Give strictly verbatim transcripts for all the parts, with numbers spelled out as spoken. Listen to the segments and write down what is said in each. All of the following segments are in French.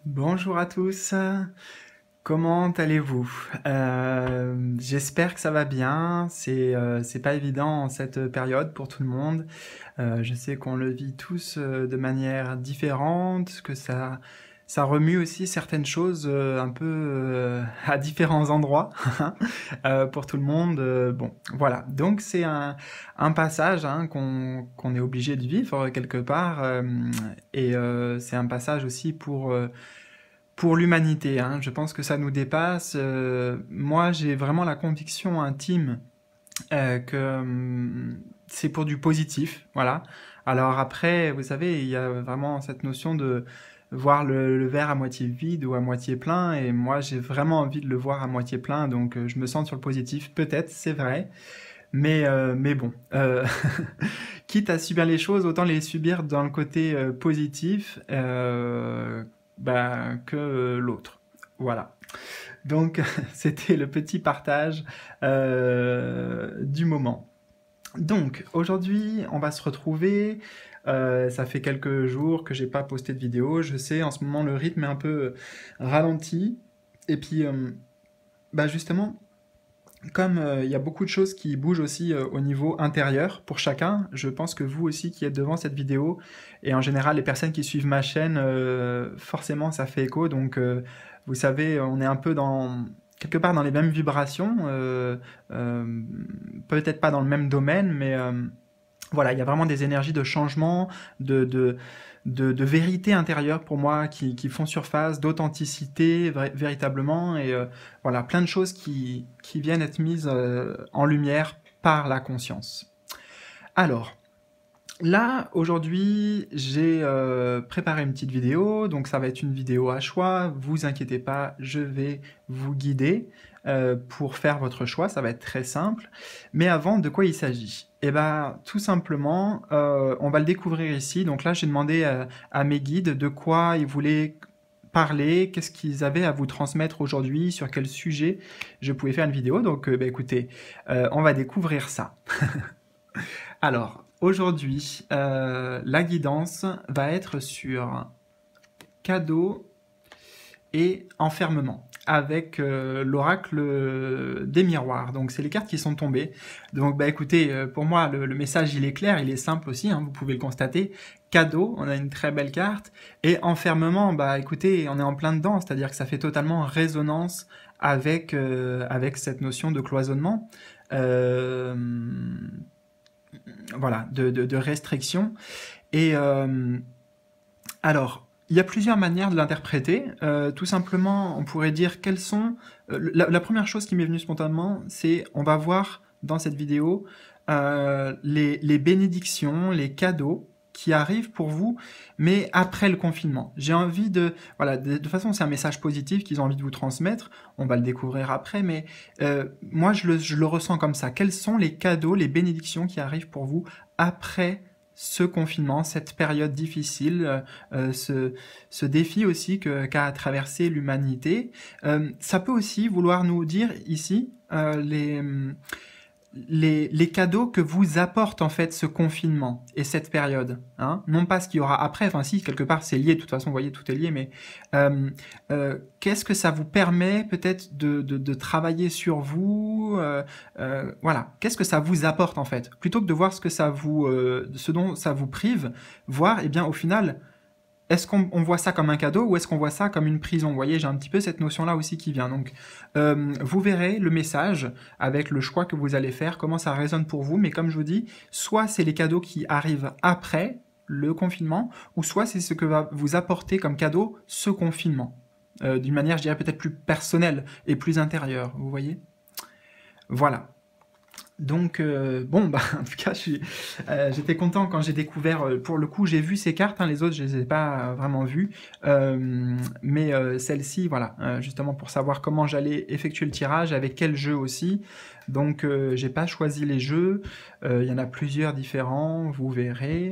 Bonjour à tous, comment allez-vous? Euh, j'espère que ça va bien, c'est euh, c'est pas évident en cette période pour tout le monde. Euh, je sais qu'on le vit tous euh, de manière différente, que ça, ça remue aussi certaines choses euh, un peu euh, à différents endroits euh, pour tout le monde. Euh, bon, voilà, donc c'est un, un passage hein, qu'on qu'on est obligé de vivre quelque part, euh, et euh, c'est un passage aussi pour... euh, pour l'humanité, hein. Je pense que ça nous dépasse. Euh, moi, j'ai vraiment la conviction intime euh, que hum, c'est pour du positif, voilà. Alors après, vous savez, il y a vraiment cette notion de voir le, le verre à moitié vide ou à moitié plein, et moi, j'ai vraiment envie de le voir à moitié plein, donc euh, je me sens sur le positif, peut-être, c'est vrai, mais, euh, mais bon, euh, quitte à subir les choses, autant les subir dans le côté euh, positif euh, bah, que l'autre. Voilà. Donc, c'était le petit partage euh, du moment. Donc, aujourd'hui, on va se retrouver. Euh, ça fait quelques jours que j'ai pas posté de vidéo. Je sais, en ce moment, le rythme est un peu ralenti. Et puis, euh, bah justement, comme euh, il y a beaucoup de choses qui bougent aussi euh, au niveau intérieur pour chacun, je pense que vous aussi qui êtes devant cette vidéo, et en général les personnes qui suivent ma chaîne, euh, forcément ça fait écho, donc euh, vous savez, on est un peu dans quelque part dans les mêmes vibrations, euh, euh, peut-être pas dans le même domaine, mais euh, voilà, il y a vraiment des énergies de changement, de, de, de, de vérité intérieure pour moi qui, qui font surface, d'authenticité vra- véritablement, et euh, voilà, plein de choses qui, qui viennent être mises euh, en lumière par la conscience. Alors, là, aujourd'hui, j'ai euh, préparé une petite vidéo, donc ça va être une vidéo à choix, vous inquiétez pas, je vais vous guider euh, pour faire votre choix, ça va être très simple. Mais avant, de quoi il s'agit? Eh ben, tout simplement, euh, on va le découvrir ici. Donc là, j'ai demandé à, à mes guides de quoi ils voulaient parler, qu'est-ce qu'ils avaient à vous transmettre aujourd'hui, sur quel sujet je pouvais faire une vidéo. Donc, euh, bah, écoutez, euh, on va découvrir ça. Alors, aujourd'hui, euh, la guidance va être sur cadeau et enfermement, avec euh, l'oracle des miroirs. Donc, c'est les cartes qui sont tombées. Donc, bah écoutez, euh, pour moi, le, le message, il est clair, il est simple aussi, hein, vous pouvez le constater. Cadeau, on a une très belle carte. Et enfermement, bah écoutez, on est en plein dedans, c'est-à-dire que ça fait totalement résonance avec, euh, avec cette notion de cloisonnement. Euh, voilà, de, de, de restriction. Et euh, alors, il y a plusieurs manières de l'interpréter. Euh, tout simplement, on pourrait dire quelles sont... euh, la, la première chose qui m'est venue spontanément, c'est on va voir dans cette vidéo euh, les, les bénédictions, les cadeaux qui arrivent pour vous, mais après le confinement. J'ai envie de... Voilà, de, de toute façon, c'est un message positif qu'ils ont envie de vous transmettre. On va le découvrir après, mais euh, moi, je le, je le ressens comme ça. Quels sont les cadeaux, les bénédictions qui arrivent pour vous après ce confinement, cette période difficile, euh, ce, ce défi aussi que, qu'a traversé l'humanité. Euh, ça peut aussi vouloir nous dire ici euh, les, les, les cadeaux que vous apporte en fait ce confinement et cette période. Hein, non pas ce qu'il y aura après, enfin si, quelque part c'est lié, de toute façon vous voyez tout est lié, mais euh, euh, qu'est-ce que ça vous permet peut-être de, de, de travailler sur vous, euh, euh, voilà, qu'est-ce que ça vous apporte en fait, plutôt que de voir ce que ça vous, euh, ce dont ça vous prive, voir, eh bien au final, est-ce qu'on on voit ça comme un cadeau ou est-ce qu'on voit ça comme une prison? Vous voyez, j'ai un petit peu cette notion-là aussi qui vient. Donc, euh, vous verrez le message avec le choix que vous allez faire, comment ça résonne pour vous. Mais comme je vous dis, soit c'est les cadeaux qui arrivent après le confinement, ou soit c'est ce que va vous apporter comme cadeau ce confinement. Euh, d'une manière, je dirais, peut-être plus personnelle et plus intérieure, vous voyez? Voilà. Donc, euh, bon, bah, en tout cas, je suis, euh, j'étais content quand j'ai découvert, euh, pour le coup, j'ai vu ces cartes, hein, les autres, je les ai pas euh, vraiment vues, euh, mais euh, celle-ci, voilà, euh, justement pour savoir comment j'allais effectuer le tirage, avec quel jeu aussi, donc euh, j'ai pas choisi les jeux, euh, il y en a plusieurs différents, vous verrez,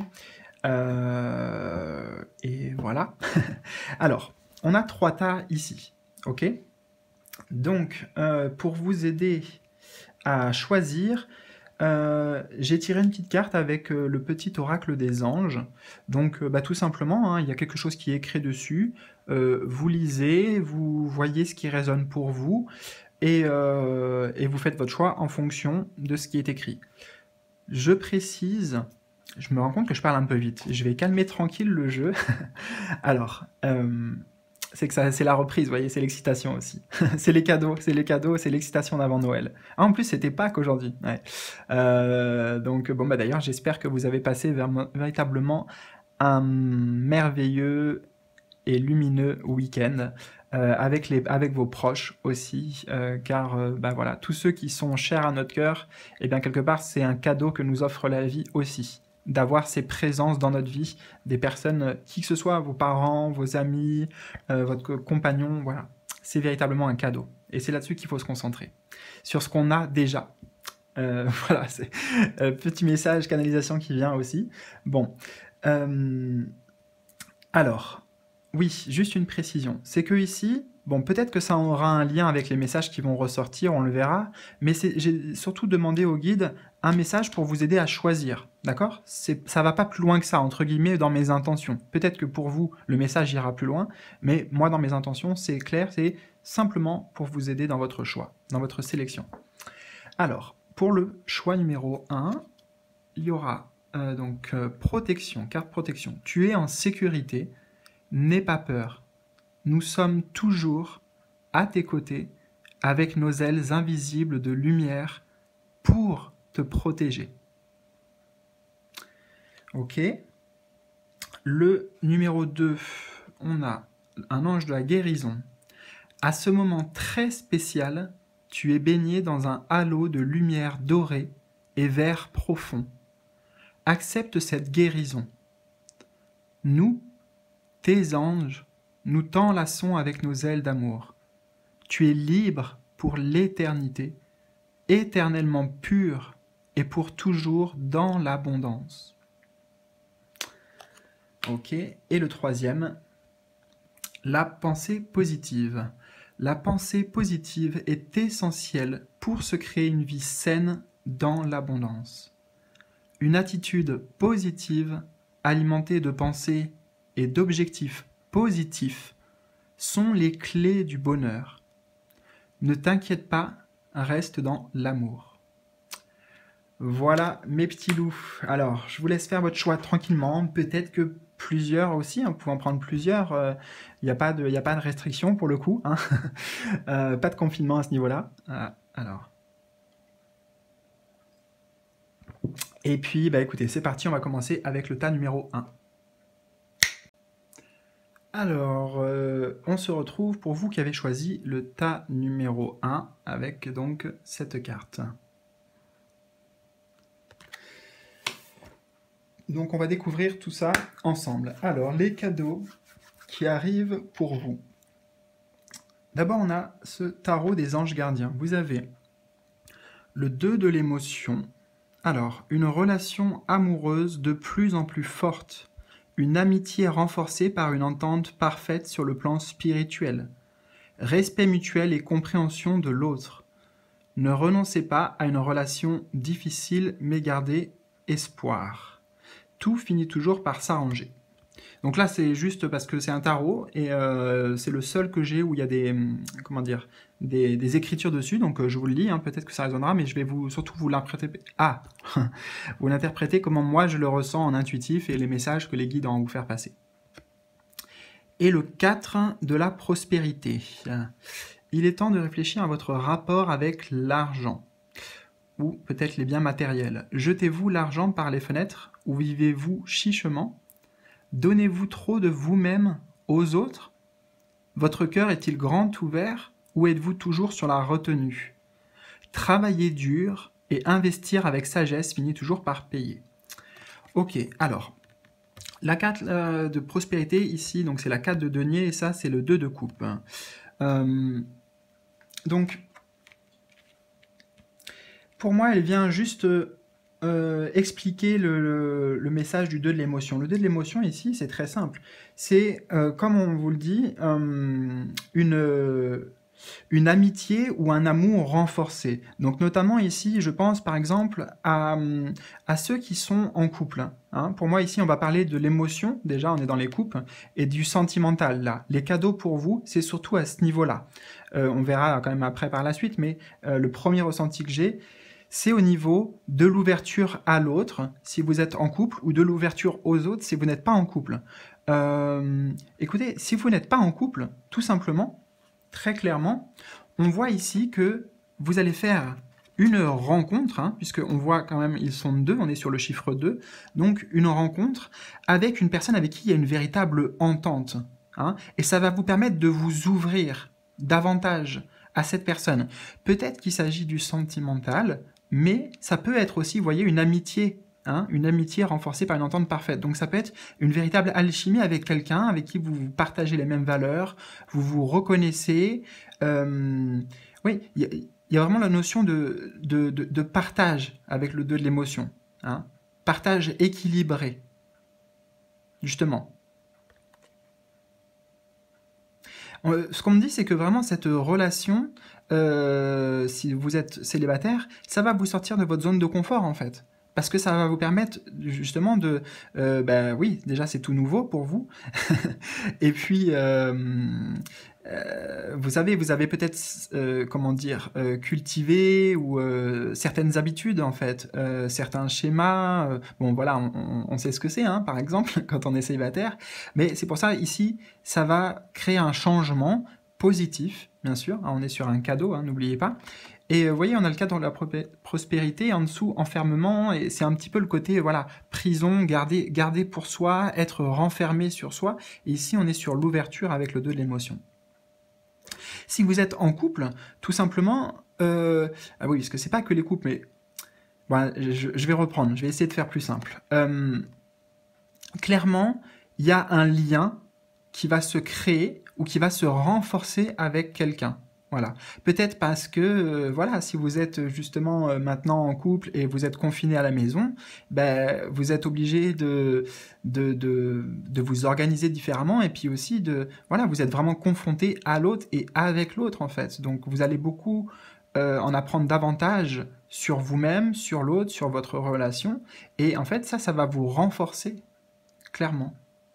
euh, et voilà. Alors, on a trois tas ici, ok? Donc, euh, pour vous aider à choisir, Euh, j'ai tiré une petite carte avec euh, le petit oracle des anges. Donc, euh, bah, tout simplement, hein, il y a quelque chose qui est écrit dessus. Euh, vous lisez, vous voyez ce qui résonne pour vous, et, euh, et vous faites votre choix en fonction de ce qui est écrit. Je précise, je me rends compte que je parle un peu vite. Je vais calmer tranquille le jeu. Alors, euh, c'est que ça, c'est la reprise, vous voyez, c'est l'excitation aussi. C'est les cadeaux, c'est les cadeaux, c'est l'excitation d'avant Noël. Ah, en plus, c'était Pâques aujourd'hui. Ouais. Euh, donc, bon, bah d'ailleurs, j'espère que vous avez passé ver- véritablement un merveilleux et lumineux week-end euh, avec, les, avec vos proches aussi, euh, car euh, bah voilà, tous ceux qui sont chers à notre cœur, et bien quelque part, c'est un cadeau que nous offre la vie aussi, d'avoir ces présences dans notre vie, des personnes, qui que ce soit, vos parents, vos amis, euh, votre compagnon, voilà, c'est véritablement un cadeau. Et c'est là-dessus qu'il faut se concentrer, sur ce qu'on a déjà. Euh, voilà, c'est euh, petit message canalisation qui vient aussi. Bon, euh, alors, oui, juste une précision. C'est que ici, bon, peut-être que ça aura un lien avec les messages qui vont ressortir, on le verra, mais j'ai surtout demandé au guide un message pour vous aider à choisir, d'accord? Ça va pas plus loin que ça, entre guillemets, dans mes intentions. Peut-être que pour vous, le message ira plus loin, mais moi, dans mes intentions, c'est clair, c'est simplement pour vous aider dans votre choix, dans votre sélection. Alors, pour le choix numéro un, il y aura euh, donc euh, protection, carte protection. Tu es en sécurité. N'aie pas peur, nous sommes toujours à tes côtés avec nos ailes invisibles de lumière pour te protéger. Ok. Le numéro deux, on a un ange de la guérison. À ce moment très spécial, tu es baigné dans un halo de lumière dorée et vert profond. Accepte cette guérison. Nous, tes anges, nous t'enlaçons avec nos ailes d'amour. Tu es libre pour l'éternité, éternellement pur et pour toujours dans l'abondance. Ok, et le troisième, la pensée positive. La pensée positive est essentielle pour se créer une vie saine dans l'abondance. Une attitude positive, alimentée de pensées et d'objectifs positifs, sont les clés du bonheur. Ne t'inquiète pas, reste dans l'amour. Voilà mes petits loups. Alors, je vous laisse faire votre choix tranquillement. Peut-être que plusieurs aussi, hein, vous pouvez en prendre plusieurs. Il euh, n'y a pas de, y a pas de restriction pour le coup. Hein. euh, pas de confinement à ce niveau-là. Euh, alors. Et puis, bah écoutez, c'est parti, on va commencer avec le tas numéro un. Alors, euh, on se retrouve pour vous qui avez choisi le tas numéro un avec donc cette carte. Donc on va découvrir tout ça ensemble. Alors, les cadeaux qui arrivent pour vous. D'abord, on a ce tarot des anges gardiens. Vous avez le deux de l'émotion. Alors, une relation amoureuse de plus en plus forte. Une amitié renforcée par une entente parfaite sur le plan spirituel. Respect mutuel et compréhension de l'autre. Ne renoncez pas à une relation difficile, mais gardez espoir. Tout finit toujours par s'arranger. Donc là, c'est juste parce que c'est un tarot et euh, c'est le seul que j'ai où il y a des, comment dire, des, des écritures dessus. Donc euh, je vous le lis, hein, peut-être que ça résonnera, mais je vais vous, surtout vous l'interpréter. Ah, vous l'interprétez comment moi je le ressens en intuitif et les messages que les guides ont à vous faire passer. Et le quatre de la prospérité. Il est temps de réfléchir à votre rapport avec l'argent, ou peut-être les biens matériels. Jetez-vous l'argent par les fenêtres, ou vivez-vous chichement? Donnez-vous trop de vous-même aux autres? Votre cœur est-il grand ouvert, ou êtes-vous toujours sur la retenue? Travailler dur et investir avec sagesse finit toujours par payer. Ok, alors, la carte euh, de prospérité ici, donc c'est la carte de denier, et ça c'est le deux de coupe. Euh, donc, pour moi, elle vient juste euh, expliquer le, le, le message du deux de l'émotion. Le deux de l'émotion, ici, c'est très simple. C'est, euh, comme on vous le dit, euh, une, une amitié ou un amour renforcé. Donc notamment ici, je pense par exemple à, à ceux qui sont en couple. Hein. Pour moi ici, on va parler de l'émotion, déjà on est dans les couples, et du sentimental là. Les cadeaux pour vous, c'est surtout à ce niveau-là. Euh, on verra quand même après par la suite, mais euh, le premier ressenti que j'ai, c'est au niveau de l'ouverture à l'autre, si vous êtes en couple, ou de l'ouverture aux autres, si vous n'êtes pas en couple. Euh, écoutez, si vous n'êtes pas en couple, tout simplement, très clairement, on voit ici que vous allez faire une rencontre, hein, puisqu'on voit quand même, ils sont deux, on est sur le chiffre deux, donc une rencontre avec une personne avec qui il y a une véritable entente. Hein, et ça va vous permettre de vous ouvrir davantage à cette personne. Peut-être qu'il s'agit du sentimental, mais ça peut être aussi, vous voyez, une amitié. Hein, une amitié renforcée par une entente parfaite. Donc ça peut être une véritable alchimie avec quelqu'un avec qui vous partagez les mêmes valeurs, vous vous reconnaissez. Euh, oui, il y, y a vraiment la notion de, de, de, de partage avec le deux de l'émotion. Hein, partage équilibré, justement. Ce qu'on me dit, c'est que vraiment cette relation, euh, si vous êtes célibataire, ça va vous sortir de votre zone de confort en fait. Parce que ça va vous permettre justement de... Euh, ben oui, déjà c'est tout nouveau pour vous. Et puis, euh, euh, vous savez, vous avez peut-être, euh, comment dire, euh, cultivé ou euh, certaines habitudes en fait, euh, certains schémas. Euh, bon voilà, on, on sait ce que c'est, hein, par exemple, quand on est célibataire. Mais c'est pour ça, ici, ça va créer un changement positif, bien sûr. On est sur un cadeau, hein, n'oubliez pas. Et vous voyez, on a le cadre de la prospérité, en dessous, enfermement, et c'est un petit peu le côté, voilà, prison, garder, garder pour soi, être renfermé sur soi. Et ici, on est sur l'ouverture avec le deux de l'émotion. Si vous êtes en couple, tout simplement, euh, ah oui, parce que c'est pas que les couples, mais bon, je, je vais reprendre, je vais essayer de faire plus simple. Euh, clairement, il y a un lien qui va se créer ou qui va se renforcer avec quelqu'un. Voilà. Peut-être parce que, euh, voilà, si vous êtes justement euh, maintenant en couple et vous êtes confiné à la maison, ben, vous êtes obligé de, de, de, de vous organiser différemment et puis aussi de, voilà, vous êtes vraiment confronté à l'autre et avec l'autre en fait. Donc vous allez beaucoup euh, en apprendre davantage sur vous-même, sur l'autre, sur votre relation et en fait ça, ça va vous renforcer, clairement.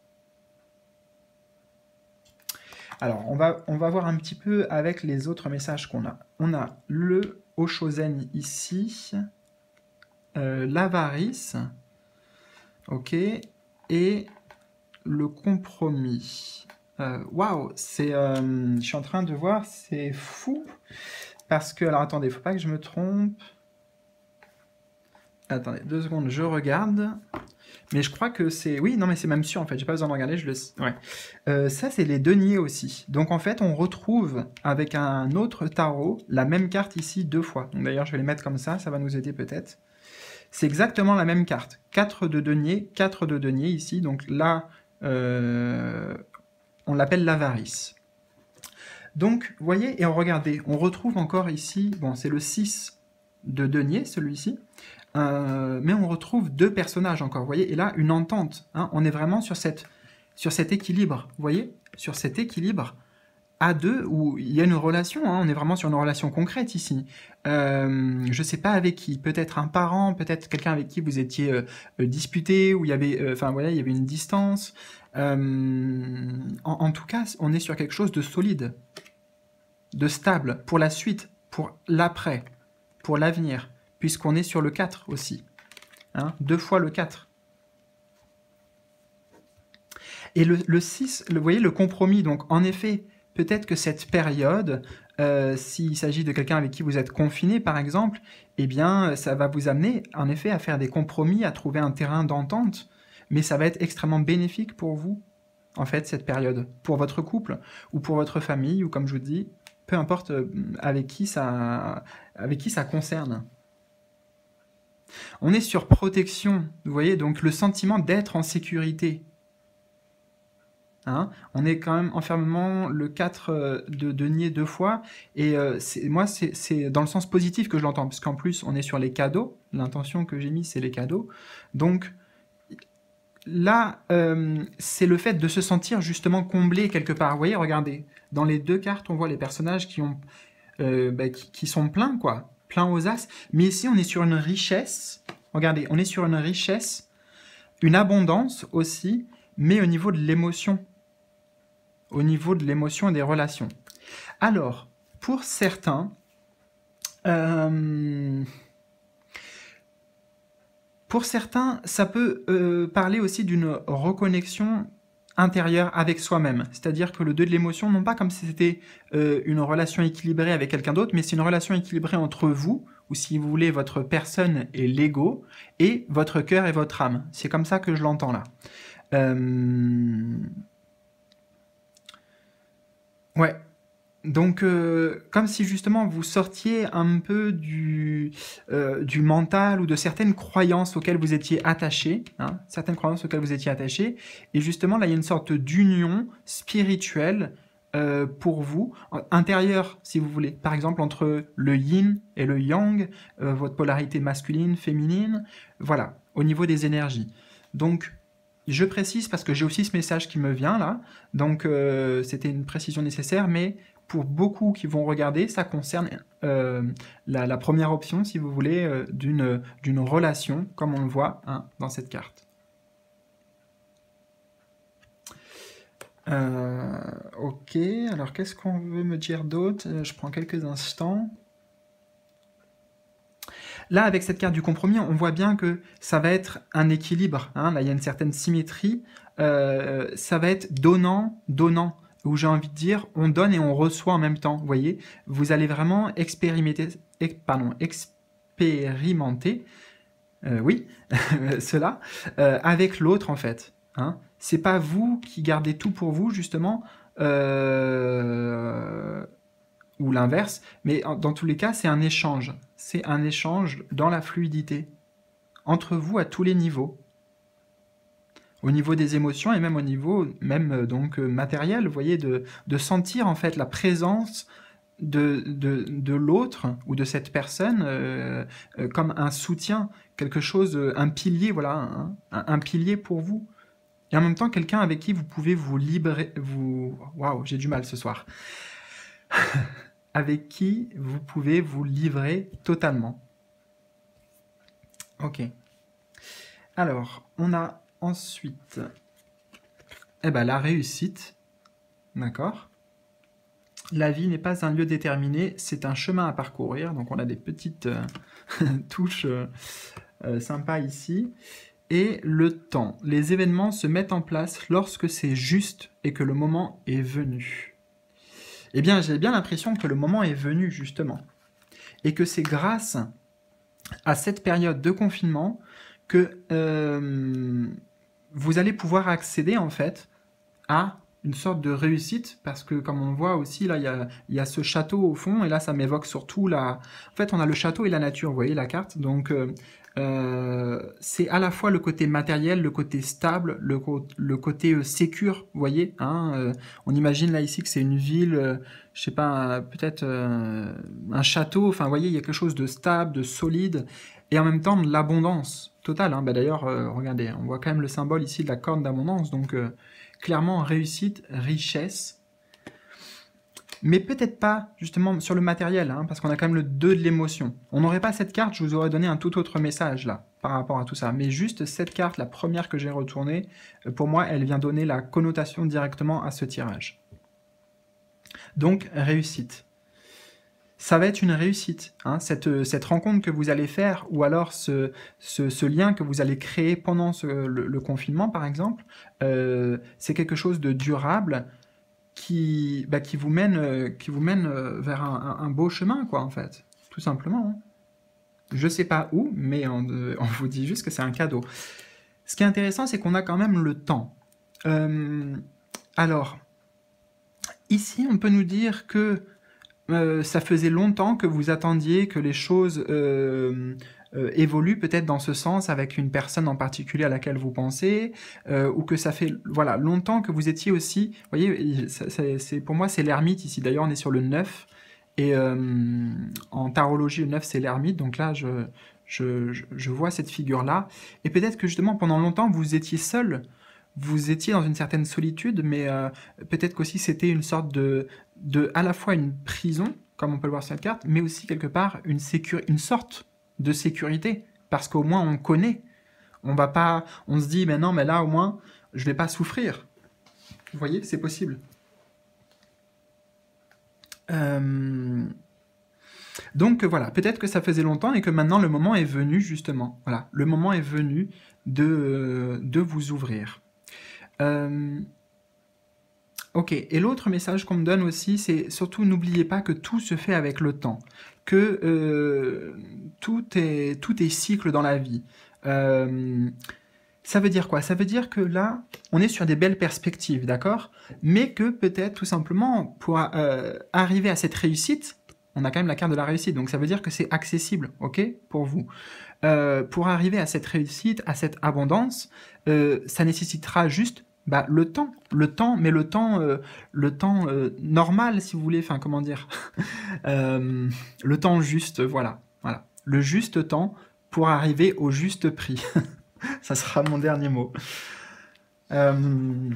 Alors, on va, on va voir un petit peu avec les autres messages qu'on a. On a le Oshozen ici, euh, l'avarice, ok, et le compromis. Waouh, wow, c'est, euh, je suis en train de voir, c'est fou, parce que, alors attendez, faut pas que je me trompe. Attendez, deux secondes, je regarde. Mais je crois que c'est... Oui, non, mais c'est même sûr, en fait. J'ai pas besoin de regarder, je le... Ouais. Euh, ça, c'est les deniers aussi. Donc, en fait, on retrouve avec un autre tarot la même carte ici deux fois. Donc, d'ailleurs, je vais les mettre comme ça, ça va nous aider peut-être. C'est exactement la même carte. quatre de deniers, quatre de deniers ici. Donc là, euh, on l'appelle l'avarice. Donc, vous voyez, et regardez, on retrouve encore ici... Bon, c'est le six de deniers, celui-ci. Euh, mais on retrouve deux personnages encore, vous voyez, et là, une entente, hein, on est vraiment sur, cette, sur cet équilibre, vous voyez, sur cet équilibre à deux, où il y a une relation, hein, on est vraiment sur une relation concrète ici, euh, je ne sais pas avec qui, peut-être un parent, peut-être quelqu'un avec qui vous étiez euh, disputé, où il y avait, euh, enfin voilà, il y avait une distance, euh, en, en tout cas, on est sur quelque chose de solide, de stable, pour la suite, pour l'après, pour l'avenir, puisqu'on est sur le quatre aussi. Hein, deux fois le quatre. Et le, le six, le, vous voyez, le compromis, donc en effet, peut-être que cette période, euh, s'il s'agit de quelqu'un avec qui vous êtes confiné, par exemple, eh bien, ça va vous amener, en effet, à faire des compromis, à trouver un terrain d'entente, mais ça va être extrêmement bénéfique pour vous, en fait, cette période, pour votre couple, ou pour votre famille, ou comme je vous dis, peu importe avec qui ça, avec qui ça concerne. On est sur protection, vous voyez, donc le sentiment d'être en sécurité. Hein, on est quand même enfermement le quatre de denier deux fois, et euh, moi c'est dans le sens positif que je l'entends, parce qu'en plus on est sur les cadeaux, l'intention que j'ai mise c'est les cadeaux, donc là, euh, c'est le fait de se sentir justement comblé quelque part. Vous voyez, regardez, dans les deux cartes, on voit les personnages qui, ont, euh, bah, qui, qui sont pleins, quoi, pleins aux as. Mais ici, on est sur une richesse. Regardez, on est sur une richesse, une abondance aussi, mais au niveau de l'émotion. Au niveau de l'émotion et des relations. Alors, pour certains, euh, pour certains, ça peut euh, parler aussi d'une reconnexion intérieure avec soi-même. C'est-à-dire que le deux de l'émotion, non pas comme si c'était euh, une relation équilibrée avec quelqu'un d'autre, mais c'est une relation équilibrée entre vous, ou si vous voulez, votre personne et l'ego, et votre cœur et votre âme. C'est comme ça que je l'entends là. Euh... Ouais. Donc, euh, comme si justement vous sortiez un peu du, euh, du mental ou de certaines croyances auxquelles vous étiez attaché, hein, certaines croyances auxquelles vous étiez attaché, et justement là il y a une sorte d'union spirituelle euh, pour vous, intérieure si vous voulez, par exemple entre le yin et le yang, euh, votre polarité masculine, féminine, voilà, au niveau des énergies. Donc, je précise parce que j'ai aussi ce message qui me vient là, donc euh, c'était une précision nécessaire, mais pour beaucoup qui vont regarder, ça concerne euh, la, la première option, si vous voulez, euh, d'une d'une relation, comme on le voit hein, dans cette carte. Euh, ok, alors qu'est-ce qu'on veut me dire d'autre? Je prends quelques instants. Là, avec cette carte du compromis, on voit bien que ça va être un équilibre. Hein, là, il y a une certaine symétrie. Euh, ça va être donnant, donnant. Où j'ai envie de dire, on donne et on reçoit en même temps. Vous voyez, vous allez vraiment expérimenter, pardon, expérimenter, euh, oui, cela euh, avec l'autre en fait. Hein. C'est pas vous qui gardez tout pour vous justement, euh, ou l'inverse, mais dans tous les cas, c'est un échange. C'est un échange dans la fluidité entre vous à tous les niveaux. Au niveau des émotions et même au niveau même donc matériel, vous voyez, de, de sentir en fait la présence de, de, de l'autre ou de cette personne euh, euh, comme un soutien, quelque chose, un pilier, voilà, un, un pilier pour vous. Et en même temps, quelqu'un avec qui vous pouvez vous libérer, vous... Waouh, j'ai du mal ce soir. Avec qui vous pouvez vous livrer totalement. Ok. Alors, on a ensuite, eh ben, la réussite, d'accord. La vie n'est pas un lieu déterminé, c'est un chemin à parcourir. Donc on a des petites euh, touches euh, euh, sympas ici. Et le temps. Les événements se mettent en place lorsque c'est juste et que le moment est venu. Eh bien, j'ai bien l'impression que le moment est venu, justement. Et que c'est grâce à cette période de confinement que euh, vous allez pouvoir accéder en fait à une sorte de réussite, parce que comme on voit aussi, là, il y a, y a ce château au fond, et là, ça m'évoque surtout la... En fait, on a le château et la nature, vous voyez la carte, donc euh, euh, c'est à la fois le côté matériel, le côté stable, le, le côté euh, sécure, vous voyez, hein, euh, on imagine là ici que c'est une ville, euh, je sais pas, peut-être euh, un château, enfin, vous voyez, il y a quelque chose de stable, de solide, et en même temps de l'abondance totale, hein. Bah, d'ailleurs, euh, regardez, on voit quand même le symbole ici de la corne d'abondance, donc... Euh, clairement réussite, richesse, mais peut-être pas justement sur le matériel, hein, parce qu'on a quand même le deux de l'émotion. On n'aurait pas cette carte, je vous aurais donné un tout autre message là, par rapport à tout ça. Mais juste cette carte, la première que j'ai retournée, pour moi, elle vient donner la connotation directement à ce tirage. Donc, réussite. Ça va être une réussite, hein, cette, cette rencontre que vous allez faire, ou alors ce, ce, ce lien que vous allez créer pendant ce, le, le confinement, par exemple, euh, c'est quelque chose de durable qui, bah, qui vous mène, euh, qui vous mène euh, vers un, un, un beau chemin, quoi, en fait, tout simplement. Hein. Je sais pas où, mais on, on vous dit juste que c'est un cadeau. Ce qui est intéressant, c'est qu'on a quand même le temps. Euh, alors, ici, on peut nous dire que Euh, ça faisait longtemps que vous attendiez que les choses euh, euh, évoluent peut-être dans ce sens avec une personne en particulier à laquelle vous pensez, euh, ou que ça fait voilà longtemps que vous étiez aussi, vous voyez, c'est, pour moi c'est l'ermite ici, d'ailleurs on est sur le neuf, et euh, en tarologie le neuf c'est l'ermite, donc là je, Je, je, je vois cette figure-là. Et peut-être que justement, pendant longtemps, vous étiez seul. Vous étiez dans une certaine solitude, mais euh, peut-être qu'aussi c'était une sorte de, de, à la fois une prison, comme on peut le voir sur cette carte, mais aussi quelque part une, sécur- une sorte de sécurité. Parce qu'au moins on connaît. On va pas, on se dit, mais non, mais là au moins, je vais pas souffrir. Vous voyez, c'est possible. Euh... Donc voilà, peut-être que ça faisait longtemps et que maintenant le moment est venu justement. Voilà, le moment est venu de, de vous ouvrir. Euh... Ok, et l'autre message qu'on me donne aussi, c'est surtout n'oubliez pas que tout se fait avec le temps, que euh, tout est, tout est cycle dans la vie. Euh, ça veut dire quoi? Ça veut dire que là, on est sur des belles perspectives, d'accord? Mais que peut-être tout simplement, pour euh, arriver à cette réussite, on a quand même la carte de la réussite, donc ça veut dire que c'est accessible, ok, pour vous. Euh, pour arriver à cette réussite, à cette abondance, euh, ça nécessitera juste bah, le temps, le temps, mais le temps, euh, le temps euh, normal, si vous voulez, enfin, comment dire, euh, le temps juste, voilà, voilà, le juste temps pour arriver au juste prix. Ça sera mon dernier mot. Euh,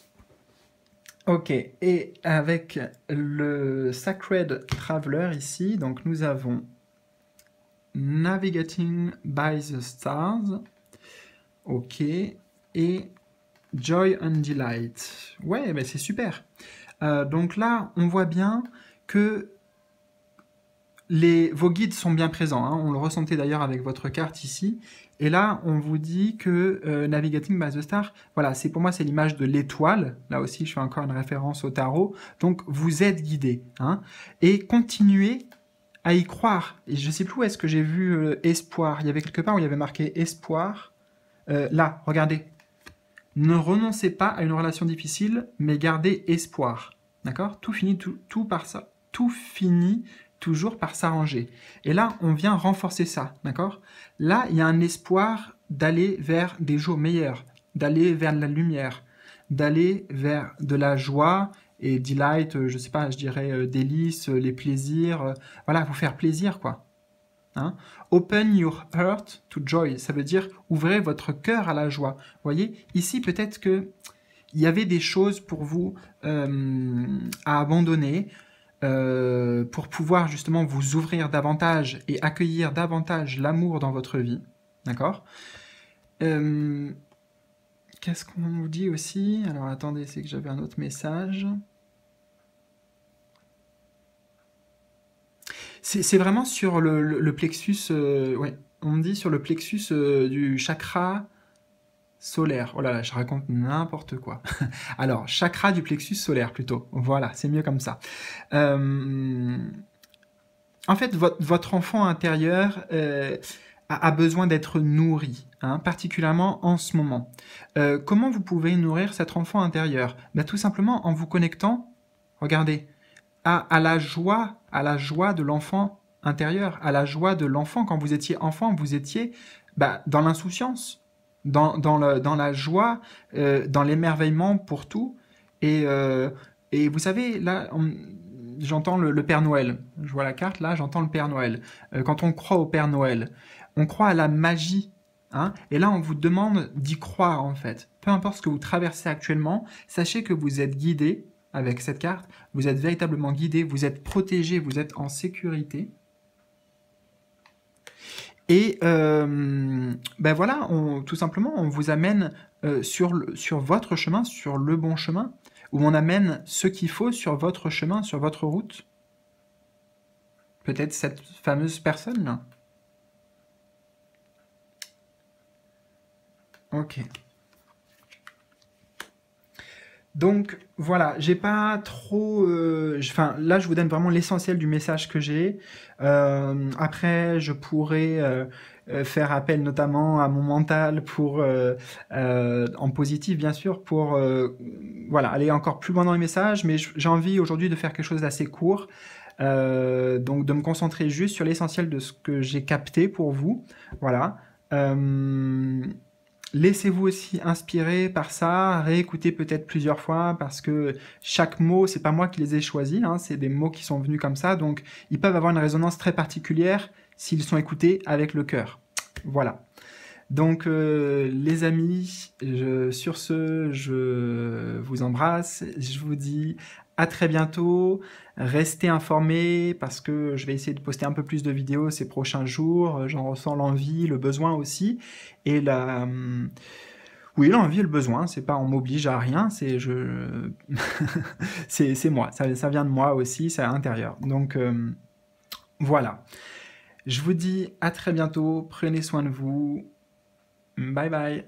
ok, et avec le Sacred Traveler ici, donc nous avons Navigating by the Stars, ok, et Joy and Delight. Ouais, ben c'est super. Euh, donc là, on voit bien que les, vos guides sont bien présents. Hein. On le ressentait d'ailleurs avec votre carte ici. Et là, on vous dit que euh, Navigating by the Star, voilà, c'est pour moi, c'est l'image de l'étoile. Là aussi, je fais encore une référence au tarot. Donc, vous êtes guidé. Hein, et continuez à y croire. Et je ne sais plus où est-ce que j'ai vu euh, espoir. Il y avait quelque part où il y avait marqué espoir. Euh, là, regardez. Ne renoncez pas à une relation difficile, mais gardez espoir. D'accord? Tout finit tout, tout par ça. Tout finit toujours par s'arranger. Et là, on vient renforcer ça. D'accord? Là, il y a un espoir d'aller vers des jours meilleurs, d'aller vers la lumière, d'aller vers de la joie et delight, je sais pas, je dirais euh, délices, les plaisirs. Euh, voilà, vous faire plaisir, quoi. Hein? Open your heart to joy, ça veut dire ouvrez votre cœur à la joie. Vous voyez, ici peut-être que il y avait des choses pour vous euh, à abandonner euh, pour pouvoir justement vous ouvrir davantage et accueillir davantage l'amour dans votre vie. D'accord? euh, Qu'est-ce qu'on nous dit aussi? Alors attendez, c'est que j'avais un autre message. C'est vraiment sur le, le, le plexus, euh, ouais, on me dit sur le plexus euh, du chakra solaire. Oh là là, je raconte n'importe quoi. Alors, chakra du plexus solaire plutôt. Voilà, c'est mieux comme ça. Euh, en fait, votre, votre enfant intérieur euh, a, a besoin d'être nourri, hein, particulièrement en ce moment. Euh, comment vous pouvez nourrir cet enfant intérieur? Ben, tout simplement en vous connectant, regardez, À, à la joie, à la joie de l'enfant intérieur, à la joie de l'enfant. Quand vous étiez enfant, vous étiez bah, dans l'insouciance, dans, dans, le, dans la joie, euh, dans l'émerveillement pour tout. Et, euh, et vous savez, là, j'entends le, le Père Noël. Je vois la carte, là, j'entends le Père Noël. Euh, quand on croit au Père Noël, on croit à la magie. Hein, et là, on vous demande d'y croire, en fait. Peu importe ce que vous traversez actuellement, sachez que vous êtes guidé avec cette carte, vous êtes véritablement guidé, vous êtes protégé, vous êtes en sécurité. Et euh, ben voilà, on, tout simplement, on vous amène euh, sur, le, sur votre chemin, sur le bon chemin, où on amène ce qu'il faut sur votre chemin, sur votre route. Peut-être cette fameuse personne-là. Ok. Donc voilà, j'ai pas trop. Euh, enfin, là, je vous donne vraiment l'essentiel du message que j'ai. Euh, après, je pourrais euh, euh, faire appel notamment à mon mental pour, euh, euh, en positif bien sûr, pour euh, voilà aller encore plus loin dans les messages. Mais j'ai envie aujourd'hui de faire quelque chose d'assez court. Euh, donc de me concentrer juste sur l'essentiel de ce que j'ai capté pour vous. Voilà. Euh, Laissez-vous aussi inspirer par ça, réécoutez peut-être plusieurs fois parce que chaque mot, c'est pas moi qui les ai choisis, hein, c'est des mots qui sont venus comme ça, donc ils peuvent avoir une résonance très particulière s'ils sont écoutés avec le cœur. Voilà. Donc, euh, les amis, je, sur ce, je vous embrasse. Je vous dis à très bientôt. Restez informés parce que je vais essayer de poster un peu plus de vidéos ces prochains jours. J'en ressens l'envie, le besoin aussi. Et la... Oui, l'envie et le besoin, c'est pas on m'oblige à rien, c'est je... c'est moi, ça, ça vient de moi aussi, c'est à l'intérieur. Donc, euh, voilà. Je vous dis à très bientôt, prenez soin de vous. Bye bye.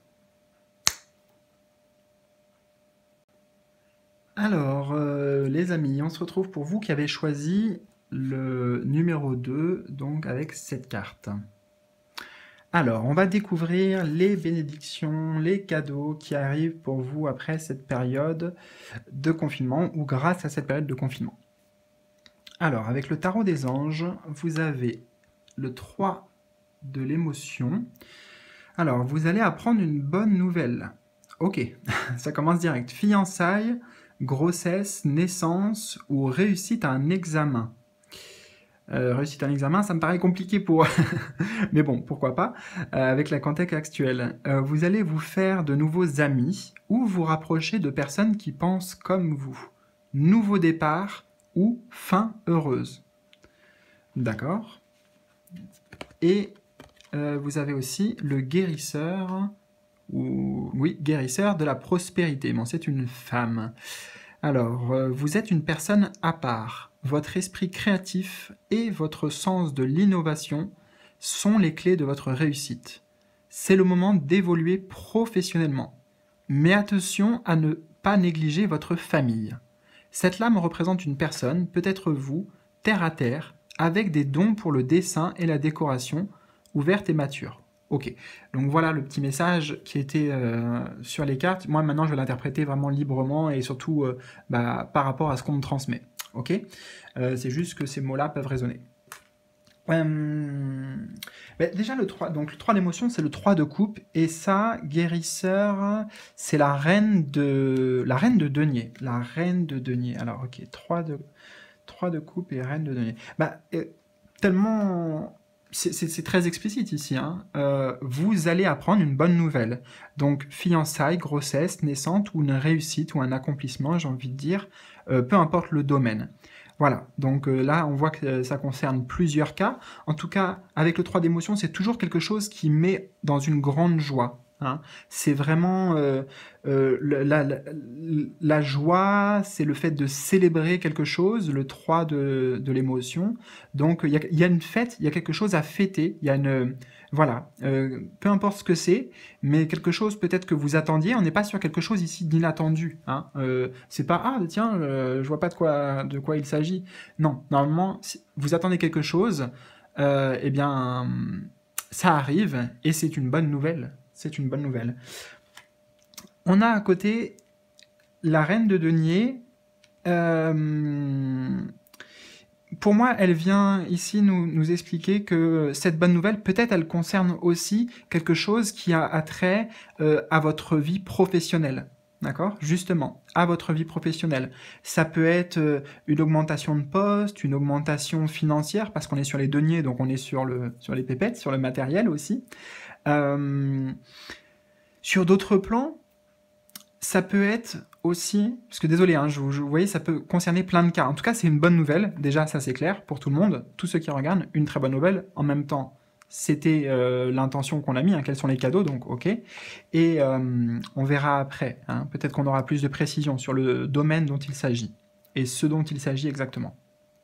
Alors, euh, les amis, on se retrouve pour vous qui avez choisi le numéro deux, donc avec cette carte. Alors, on va découvrir les bénédictions, les cadeaux qui arrivent pour vous après cette période de confinement ou grâce à cette période de confinement. Alors, avec le tarot des anges, vous avez le trois de l'émotion. Alors, vous allez apprendre une bonne nouvelle. Ok, ça commence direct. Fiançailles, grossesse, naissance ou réussite à un examen. Euh, réussite à un examen, ça me paraît compliqué pour... Mais bon, pourquoi pas, euh, avec la contexte actuelle. Euh, vous allez vous faire de nouveaux amis ou vous rapprocher de personnes qui pensent comme vous. Nouveau départ ou fin heureuse. D'accord. Et euh, vous avez aussi le guérisseur, ou oui, guérisseur de la prospérité. Bon, c'est une femme. Alors, euh, vous êtes une personne à part. Votre esprit créatif et votre sens de l'innovation sont les clés de votre réussite. C'est le moment d'évoluer professionnellement. Mais attention à ne pas négliger votre famille. Cette lame représente une personne, peut-être vous, terre à terre, avec des dons pour le dessin et la décoration, ouverte et mature. Ok, donc voilà le petit message qui était euh, sur les cartes. Moi maintenant je vais l'interpréter vraiment librement et surtout euh, bah, par rapport à ce qu'on me transmet. Ok, euh, c'est juste que ces mots-là peuvent résonner. Euh, bah, déjà le trois, donc le trois d'émotion c'est le trois de coupe et ça, guérisseur, c'est la reine de la reine de denier. La reine de denier. Alors ok, trois de, trois de coupe et reine de denier. Bah, euh, tellement... C'est très explicite ici, hein. Euh, vous allez apprendre une bonne nouvelle. Donc, fiançailles, grossesse, naissance ou une réussite ou un accomplissement, j'ai envie de dire, euh, peu importe le domaine. Voilà, donc euh, là, on voit que ça concerne plusieurs cas. En tout cas, avec le trois d'émotion, c'est toujours quelque chose qui met dans une grande joie. Hein. C'est vraiment euh, euh, la, la, la joie, c'est le fait de célébrer quelque chose, le trois de, de l'émotion. Donc, il y a, y a une fête, il y a quelque chose à fêter, il y a une... Voilà, euh, peu importe ce que c'est, mais quelque chose peut-être que vous attendiez, on n'est pas sur quelque chose ici d'inattendu. Hein. Euh, c'est pas, ah tiens, euh, je vois pas de quoi, de quoi il s'agit. Non, normalement, si vous attendez quelque chose, euh, eh bien, ça arrive, et c'est une bonne nouvelle. C'est une bonne nouvelle. On a à côté la reine de denier. Euh, pour moi, elle vient ici nous, nous expliquer que cette bonne nouvelle, peut-être elle concerne aussi quelque chose qui a attrait euh, à votre vie professionnelle. D'accord? Justement, à votre vie professionnelle. Ça peut être euh, une augmentation de poste, une augmentation financière, parce qu'on est sur les deniers, donc on est sur, le, sur les pépettes, sur le matériel aussi. Euh, sur d'autres plans, ça peut être aussi, parce que désolé, hein, je, je, vous voyez, ça peut concerner plein de cas. En tout cas, c'est une bonne nouvelle. Déjà, ça c'est clair pour tout le monde, tous ceux qui regardent, une très bonne nouvelle. En même temps, c'était euh, l'intention qu'on a mis, hein, quels sont les cadeaux, donc ok. Et euh, on verra après. Hein, peut-être qu'on aura plus de précision sur le domaine dont il s'agit et ce dont il s'agit exactement.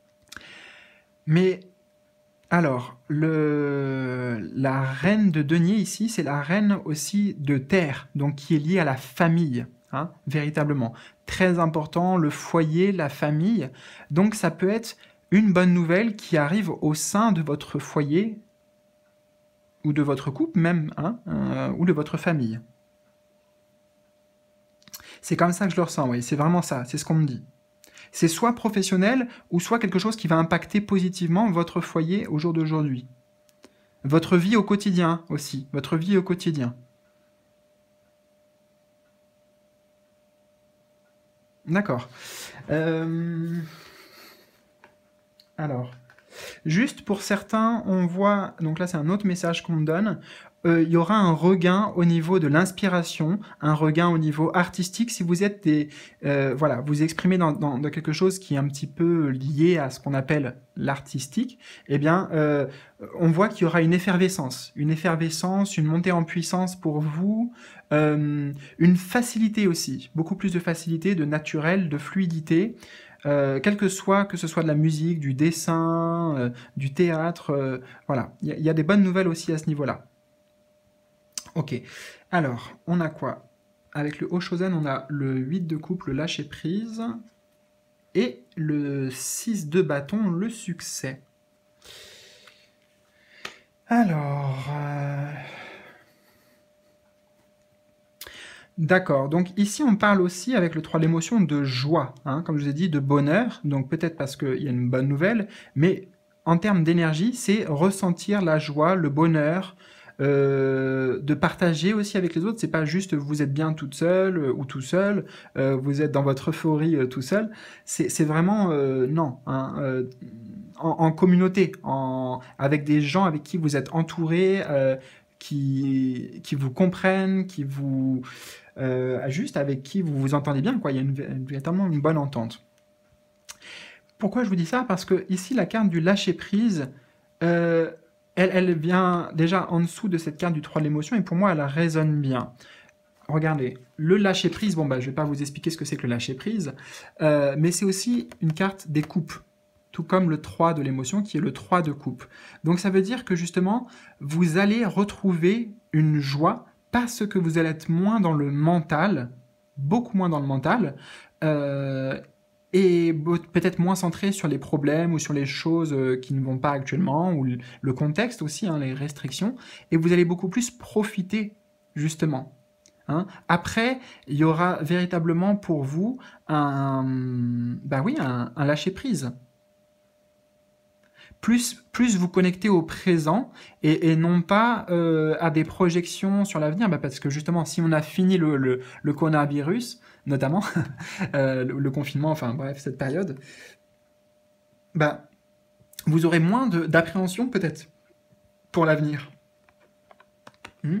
Mais alors, le, la reine de denier ici, c'est la reine aussi de terre, donc qui est liée à la famille, hein, véritablement. Très important, le foyer, la famille. Donc ça peut être une bonne nouvelle qui arrive au sein de votre foyer, ou de votre couple même, hein, euh, ou de votre famille. C'est comme ça que je le ressens, oui, c'est vraiment ça, c'est ce qu'on me dit. C'est soit professionnel, ou soit quelque chose qui va impacter positivement votre foyer au jour d'aujourd'hui. Votre vie au quotidien aussi, votre vie au quotidien. D'accord. Euh... Alors, Juste pour certains, on voit, donc là c'est un autre message qu'on me donne, euh, il y aura un regain au niveau de l'inspiration, un regain au niveau artistique. Si vous êtes des, euh, voilà, vous exprimez dans, dans, dans quelque chose qui est un petit peu lié à ce qu'on appelle l'artistique, eh bien, euh, on voit qu'il y aura une effervescence, une effervescence, une montée en puissance pour vous, euh, une facilité aussi, beaucoup plus de facilité, de naturel, de fluidité. Euh, quel que soit, que ce soit de la musique, du dessin, euh, du théâtre, euh, voilà, il y, y a des bonnes nouvelles aussi à ce niveau-là. Ok, alors, on a quoi? Avec le Oshozen, on a le huit de coupe, le lâcher prise, et le six de bâton, le succès. Alors... Euh... D'accord, donc ici on parle aussi avec le trois d'émotion de joie, hein, comme je vous ai dit, de bonheur, donc peut-être parce qu'il y a une bonne nouvelle, mais en termes d'énergie, c'est ressentir la joie, le bonheur, euh, de partager aussi avec les autres, c'est pas juste vous êtes bien toute seule euh, ou tout seul, euh, vous êtes dans votre euphorie euh, tout seul, c'est vraiment, euh, non, hein, euh, en, en communauté, en, avec des gens avec qui vous êtes entouré, euh, qui, qui vous comprennent, qui vous... Euh, juste avec qui vous vous entendez bien, quoi. Il y a une, une, véritablement une bonne entente. Pourquoi je vous dis ça? Parce que ici, la carte du lâcher-prise, euh, elle, elle vient déjà en dessous de cette carte du trois de l'émotion, et pour moi, elle résonne bien. Regardez, le lâcher-prise, bon, bah, je ne vais pas vous expliquer ce que c'est que le lâcher-prise, euh, mais c'est aussi une carte des coupes, tout comme le trois de l'émotion, qui est le trois de coupe. Donc ça veut dire que justement, vous allez retrouver une joie, parce que vous allez être moins dans le mental, beaucoup moins dans le mental, euh, et peut-être moins centré sur les problèmes ou sur les choses qui ne vont pas actuellement, ou le contexte aussi, hein, les restrictions, et vous allez beaucoup plus profiter, justement. Hein. Après, il y aura véritablement pour vous un, bah oui, un, un lâcher-prise. Plus, plus vous connectez au présent et, et non pas euh, à des projections sur l'avenir, bah parce que justement, si on a fini le, le, le coronavirus, notamment, euh, le, le confinement, enfin bref, cette période, bah, vous aurez moins d'appréhension peut-être pour l'avenir. Mmh.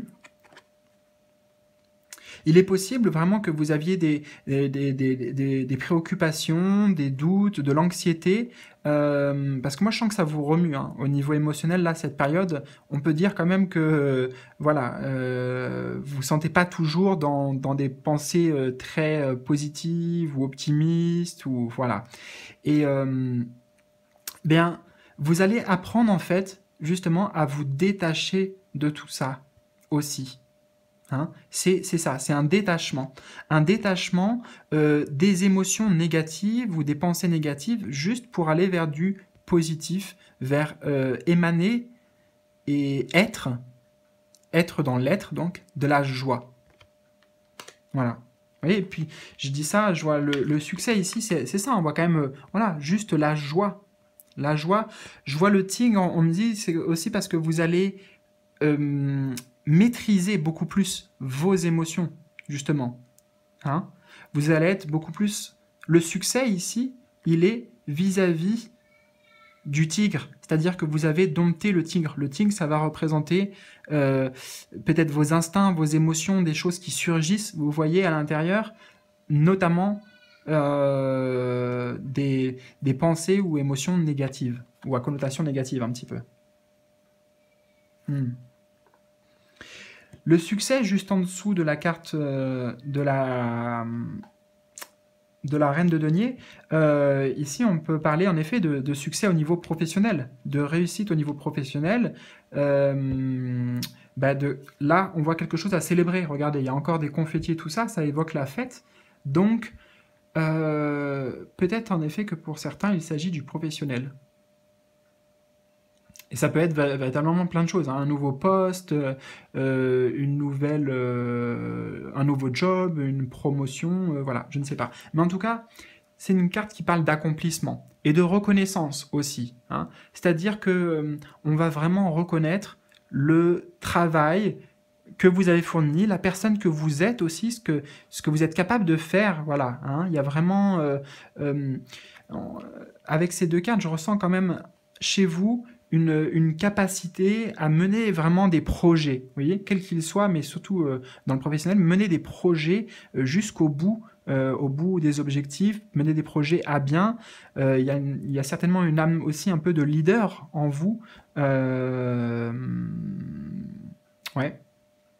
Il est possible vraiment que vous aviez des, des, des, des, des, des préoccupations, des doutes, de l'anxiété, euh, parce que moi je sens que ça vous remue, hein. Au niveau émotionnel, là, cette période, on peut dire quand même que, euh, voilà, euh, vous ne sentez pas toujours dans, dans des pensées euh, très euh, positives ou optimistes, ou voilà. Et euh, bien, vous allez apprendre en fait, justement, à vous détacher de tout ça aussi. Hein, c'est ça, c'est un détachement. Un détachement euh, des émotions négatives ou des pensées négatives juste pour aller vers du positif, vers euh, émaner et être, être dans l'être, donc, de la joie. Voilà. Vous voyez, et puis, je dis ça, je vois le, le succès ici, c'est ça, on voit quand même, euh, voilà, juste la joie. La joie. Je vois le tigre, on, on me dit, c'est aussi parce que vous allez... Euh, maîtriser beaucoup plus vos émotions, justement. Hein, vous allez être beaucoup plus... Le succès, ici, il est vis-à-vis du tigre. C'est-à-dire que vous avez dompté le tigre. Le tigre, ça va représenter euh, peut-être vos instincts, vos émotions, des choses qui surgissent, vous voyez, à l'intérieur, notamment euh, des, des pensées ou émotions négatives, ou à connotation négative, un petit peu. Hmm. Le succès, juste en dessous de la carte euh, de, la, de la reine de denier, euh, ici on peut parler en effet de, de succès au niveau professionnel, de réussite au niveau professionnel. Euh, bah de, là, on voit quelque chose à célébrer. Regardez, il y a encore des confettis et tout ça, ça évoque la fête. Donc, euh, peut-être en effet que pour certains, il s'agit du professionnel. Et ça peut être véritablement plein de choses, hein. Un nouveau poste, euh, une nouvelle, euh, un nouveau job, une promotion, euh, voilà, je ne sais pas. Mais en tout cas, c'est une carte qui parle d'accomplissement et de reconnaissance aussi. Hein. C'est-à-dire que euh, on va vraiment reconnaître le travail que vous avez fourni, la personne que vous êtes aussi, ce que, ce que vous êtes capable de faire. Voilà, hein. Il y a vraiment... Euh, euh, avec ces deux cartes, je ressens quand même... chez vous une, une capacité à mener vraiment des projets, vous voyez, quels qu'ils soient, mais surtout euh, dans le professionnel, mener des projets euh, jusqu'au bout, euh, au bout des objectifs, mener des projets à bien. Euh, Il y a une- il y a certainement une âme aussi un peu de leader en vous. Euh, ouais.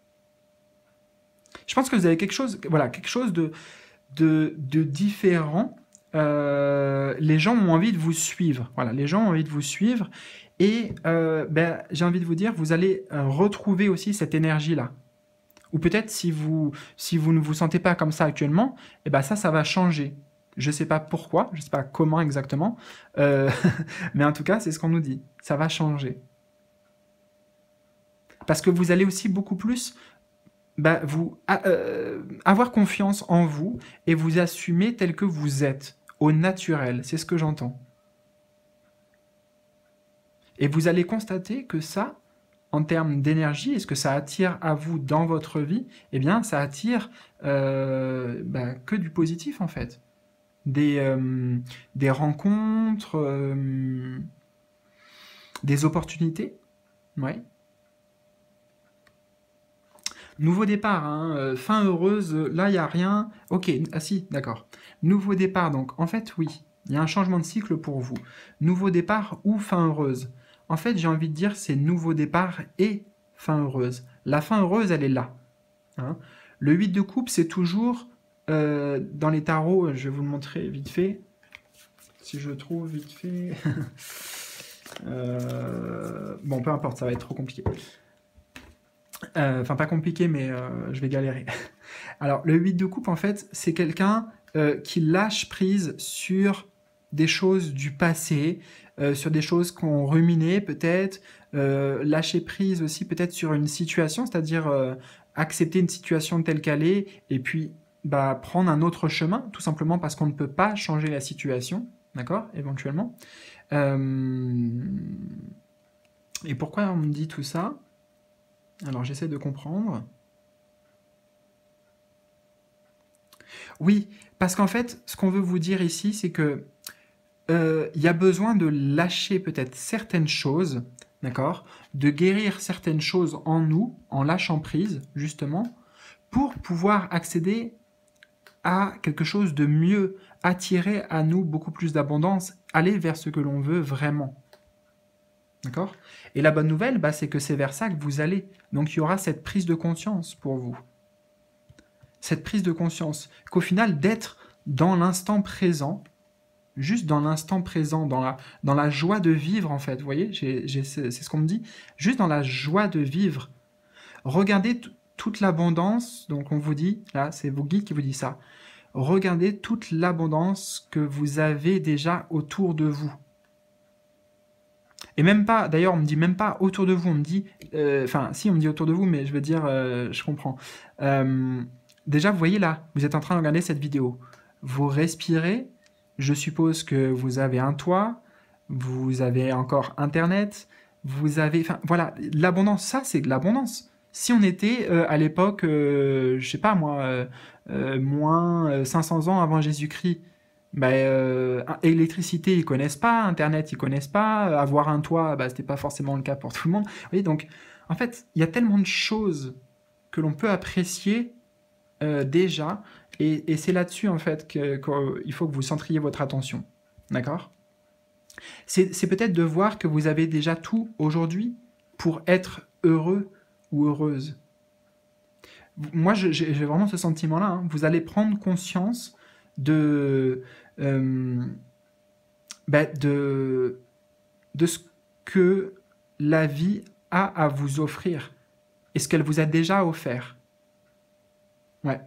Je pense que vous avez quelque chose, voilà, quelque chose de, de, de différent. Euh, les gens ont envie de vous suivre. Voilà, les gens ont envie de vous suivre. Et euh, ben, j'ai envie de vous dire, vous allez euh, retrouver aussi cette énergie-là. Ou peut-être si vous, si vous ne vous sentez pas comme ça actuellement, eh ben ça, ça va changer. Je ne sais pas pourquoi, je ne sais pas comment exactement, euh, mais en tout cas, c'est ce qu'on nous dit. Ça va changer. Parce que vous allez aussi beaucoup plus bah, vous a- euh, avoir confiance en vous et vous assumer tel que vous êtes, au naturel. C'est ce que j'entends. Et vous allez constater que ça, en termes d'énergie, est-ce que ça attire à vous dans votre vie? Eh bien, ça attire euh, bah, que du positif, en fait. Des, euh, des rencontres, euh, des opportunités. Ouais. Nouveau départ, hein, euh, fin heureuse, euh, là, il n'y a rien. Ok, ah si, d'accord. Nouveau départ, donc, en fait, oui, il y a un changement de cycle pour vous. Nouveau départ ou fin heureuse. En fait, j'ai envie de dire, c'est nouveau départ et fin heureuse. La fin heureuse, elle est là. Hein. Le huit de coupe, c'est toujours euh, dans les tarots, je vais vous le montrer vite fait, si je le trouve vite fait. Euh, bon, peu importe, ça va être trop compliqué. Euh, Enfin, pas compliqué, mais euh, je vais galérer. Alors, le huit de coupe, en fait, c'est quelqu'un euh, qui lâche prise sur des choses du passé, euh, sur des choses qu'on ruminait peut-être, euh, lâcher prise aussi peut-être sur une situation, c'est-à-dire euh, accepter une situation telle qu'elle est, et puis bah, prendre un autre chemin, tout simplement parce qu'on ne peut pas changer la situation, d'accord, éventuellement. Euh, Et pourquoi on me dit tout ça? Alors j'essaie de comprendre. Oui, parce qu'en fait, ce qu'on veut vous dire ici, c'est que euh, il y a besoin de lâcher peut-être certaines choses, d'accord, de guérir certaines choses en nous, en lâchant prise, justement, pour pouvoir accéder à quelque chose de mieux, attirer à nous beaucoup plus d'abondance, aller vers ce que l'on veut vraiment. D'accord? Et la bonne nouvelle, bah, c'est que c'est vers ça que vous allez. Donc il y aura cette prise de conscience pour vous. Cette prise de conscience, qu'au final, d'être dans l'instant présent, juste dans l'instant présent, dans la, dans la joie de vivre, en fait, vous voyez, j'ai, j'ai, c'est, c'est ce qu'on me dit, juste dans la joie de vivre. Regardez t- toute l'abondance, donc on vous dit, là, c'est vos guides qui vous disent ça, regardez toute l'abondance que vous avez déjà autour de vous. Et même pas, d'ailleurs, on me dit même pas autour de vous, on me dit, enfin, euh, si, on me dit autour de vous, mais je veux dire, euh, je comprends. Euh, déjà, vous voyez là, vous êtes en train de regarder cette vidéo. Vous respirez, je suppose que vous avez un toit, vous avez encore Internet, vous avez, enfin, voilà, l'abondance, ça, c'est de l'abondance. Si on était euh, à l'époque, euh, je sais pas moi, euh, euh, moins euh, cinq cents ans avant Jésus-Christ, bah, euh, électricité, ils connaissent pas, Internet, ils connaissent pas, avoir un toit, bah, c'était pas forcément le cas pour tout le monde. Vous voyez, donc, en fait, il y a tellement de choses que l'on peut apprécier euh, déjà, et, et c'est là-dessus, en fait, qu'il faut que vous centriez votre attention. D'accord? C'est, c'est peut-être de voir que vous avez déjà tout aujourd'hui pour être heureux ou heureuse. Moi, je- j'ai j'ai vraiment ce sentiment-là. Hein. Vous allez prendre conscience de, euh, bah, de, de ce que la vie a à vous offrir et ce qu'elle vous a déjà offert. Ouais.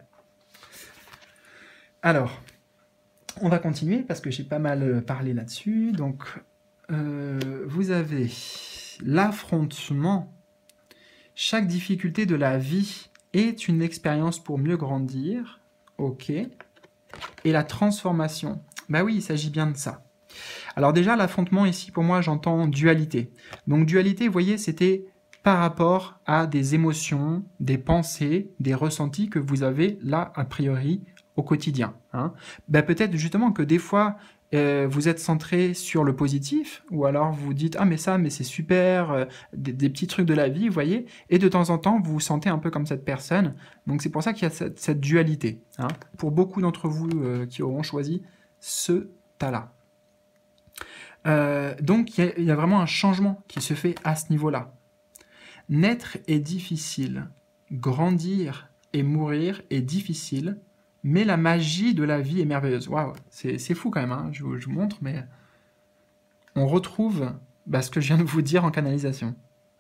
Alors, on va continuer parce que j'ai pas mal euh, parlé là-dessus. Donc, euh, vous avez l'affrontement. Chaque difficulté de la vie est une expérience pour mieux grandir. Ok. Et la transformation. Bah oui, il s'agit bien de ça. Alors déjà, l'affrontement ici, pour moi, j'entends dualité. Donc dualité, vous voyez, c'était par rapport à des émotions, des pensées, des ressentis que vous avez là, a priori, au quotidien. Hein. Ben, peut-être justement que des fois, euh, vous êtes centré sur le positif, ou alors vous dites « Ah, mais ça, mais c'est super, euh, des, des petits trucs de la vie, vous voyez ?» Et de temps en temps, vous vous sentez un peu comme cette personne. Donc c'est pour ça qu'il y a cette, cette dualité, hein, pour beaucoup d'entre vous euh, qui auront choisi ce tas-là. Euh, donc il y, y a vraiment un changement qui se fait à ce niveau-là. Naître est difficile, grandir et mourir est difficile, mais la magie de la vie est merveilleuse. Waouh, c'est fou quand même, hein, je, vous, je vous montre, mais on retrouve bah, ce que je viens de vous dire en canalisation.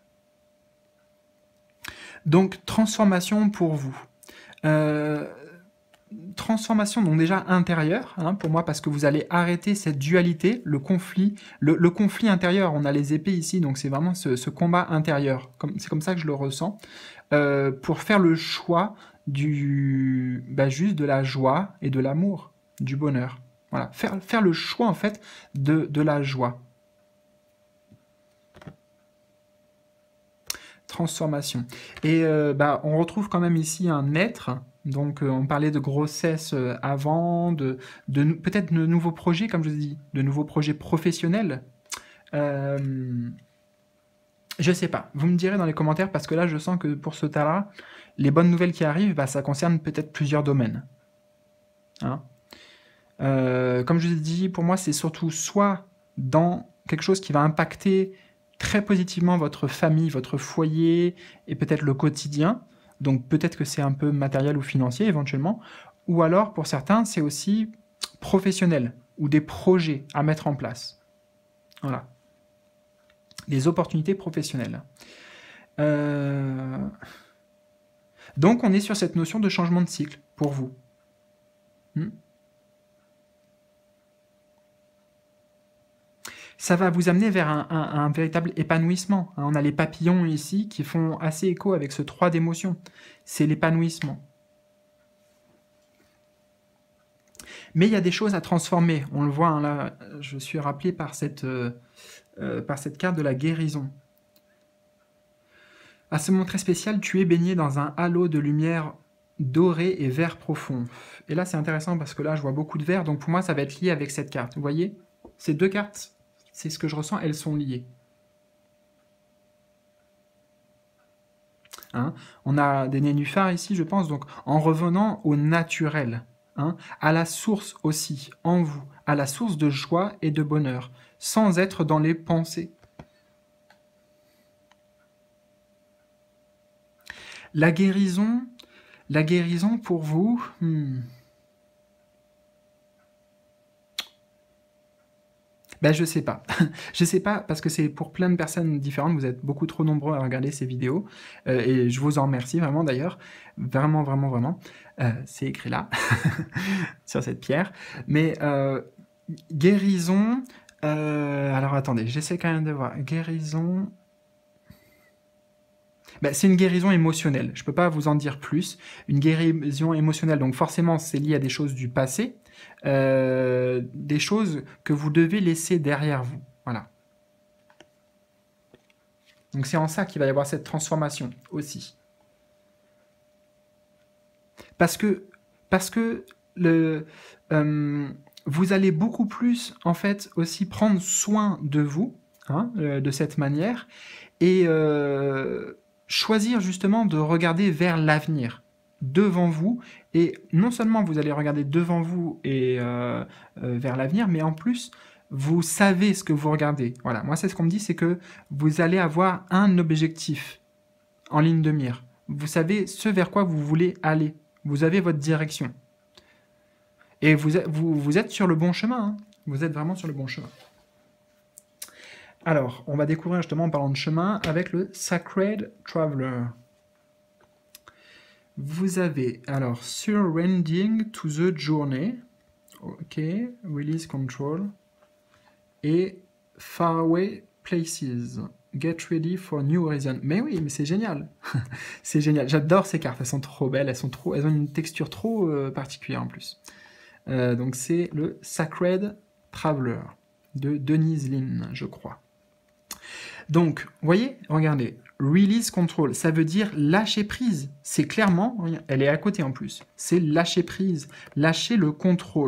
Donc, transformation pour vous. Euh, transformation donc déjà intérieure, hein, pour moi, parce que vous allez arrêter cette dualité, le conflit, le, le conflit intérieur. On a les épées ici, donc c'est vraiment ce, ce combat intérieur. C'est comme ça que je le ressens. Euh, pour faire le choix du, bah, juste de la joie et de l'amour, du bonheur. Voilà, faire, faire le choix en fait de, de la joie. Transformation. Et euh, bah, on retrouve quand même ici un être. Donc, euh, on parlait de grossesse euh, avant, de, de peut-être de nouveaux projets, comme je vous ai dit, de nouveaux projets professionnels. Euh, je sais pas. Vous me direz dans les commentaires, parce que là, je sens que pour ce tas-là, les bonnes nouvelles qui arrivent, bah, ça concerne peut-être plusieurs domaines. Hein, euh, comme je vous ai dit, pour moi, c'est surtout soit dans quelque chose qui va impacter très positivement votre famille, votre foyer, et peut-être le quotidien. Donc peut-être que c'est un peu matériel ou financier éventuellement, ou alors pour certains c'est aussi professionnel, ou des projets à mettre en place. Voilà. Des opportunités professionnelles. Euh... Donc on est sur cette notion de changement de cycle pour vous. Hmm. Ça va vous amener vers un, un, un véritable épanouissement. On a les papillons ici qui font assez écho avec ce trois d'émotions. C'est l'épanouissement. Mais il y a des choses à transformer. On le voit, hein, là, je suis rappelé par cette, euh, euh, par cette carte de la guérison. À ce moment très spécial, tu es baigné dans un halo de lumière dorée et vert profond. Et là, c'est intéressant parce que là, je vois beaucoup de vert. Donc pour moi, ça va être lié avec cette carte. Vous voyez, ces deux cartes, c'est ce que je ressens, elles sont liées. Hein, on a des nénuphars ici, je pense, donc en revenant au naturel, hein, à la source aussi, en vous, à la source de joie et de bonheur, sans être dans les pensées. La guérison, la guérison pour vous... Hmm. Ben, je sais pas. Je sais pas, parce que c'est pour plein de personnes différentes. Vous êtes beaucoup trop nombreux à regarder ces vidéos. Euh, et je vous en remercie vraiment d'ailleurs. Vraiment, vraiment, vraiment. Euh, c'est écrit là, sur cette pierre. Mais euh, guérison... Euh, alors attendez, j'essaie quand même de voir. Guérison... Ben, c'est une guérison émotionnelle. Je peux pas vous en dire plus. Une guérison émotionnelle, donc forcément, c'est lié à des choses du passé. Euh, des choses que vous devez laisser derrière vous. Voilà. Donc c'est en ça qu'il va y avoir cette transformation aussi. Parce que, parce que le, euh, vous allez beaucoup plus, en fait, aussi prendre soin de vous, hein, euh, de cette manière, et euh, choisir justement de regarder vers l'avenir, devant vous, et non seulement vous allez regarder devant vous et euh, euh, vers l'avenir, mais en plus, vous savez ce que vous regardez. Voilà, moi c'est ce qu'on me dit, c'est que vous allez avoir un objectif en ligne de mire. Vous savez ce vers quoi vous voulez aller. Vous avez votre direction. Et vous êtes, vous, vous êtes sur le bon chemin. Hein. Vous êtes vraiment sur le bon chemin. Alors, on va découvrir justement en parlant de chemin avec le Sacred Traveler. Vous avez, alors, Surrendering to the Journey, ok, Release Control, et Faraway Places, Get Ready for New Horizon. Mais oui, mais c'est génial, c'est génial, j'adore ces cartes, elles sont trop belles, elles, sont trop, elles ont une texture trop euh, particulière en plus. Euh, donc c'est le Sacred Traveler, de Denise Linn, je crois. Donc, vous voyez, regardez, Release Control, ça veut dire lâcher prise. C'est clairement, elle est à côté en plus, c'est lâcher prise, lâcher le contrôle.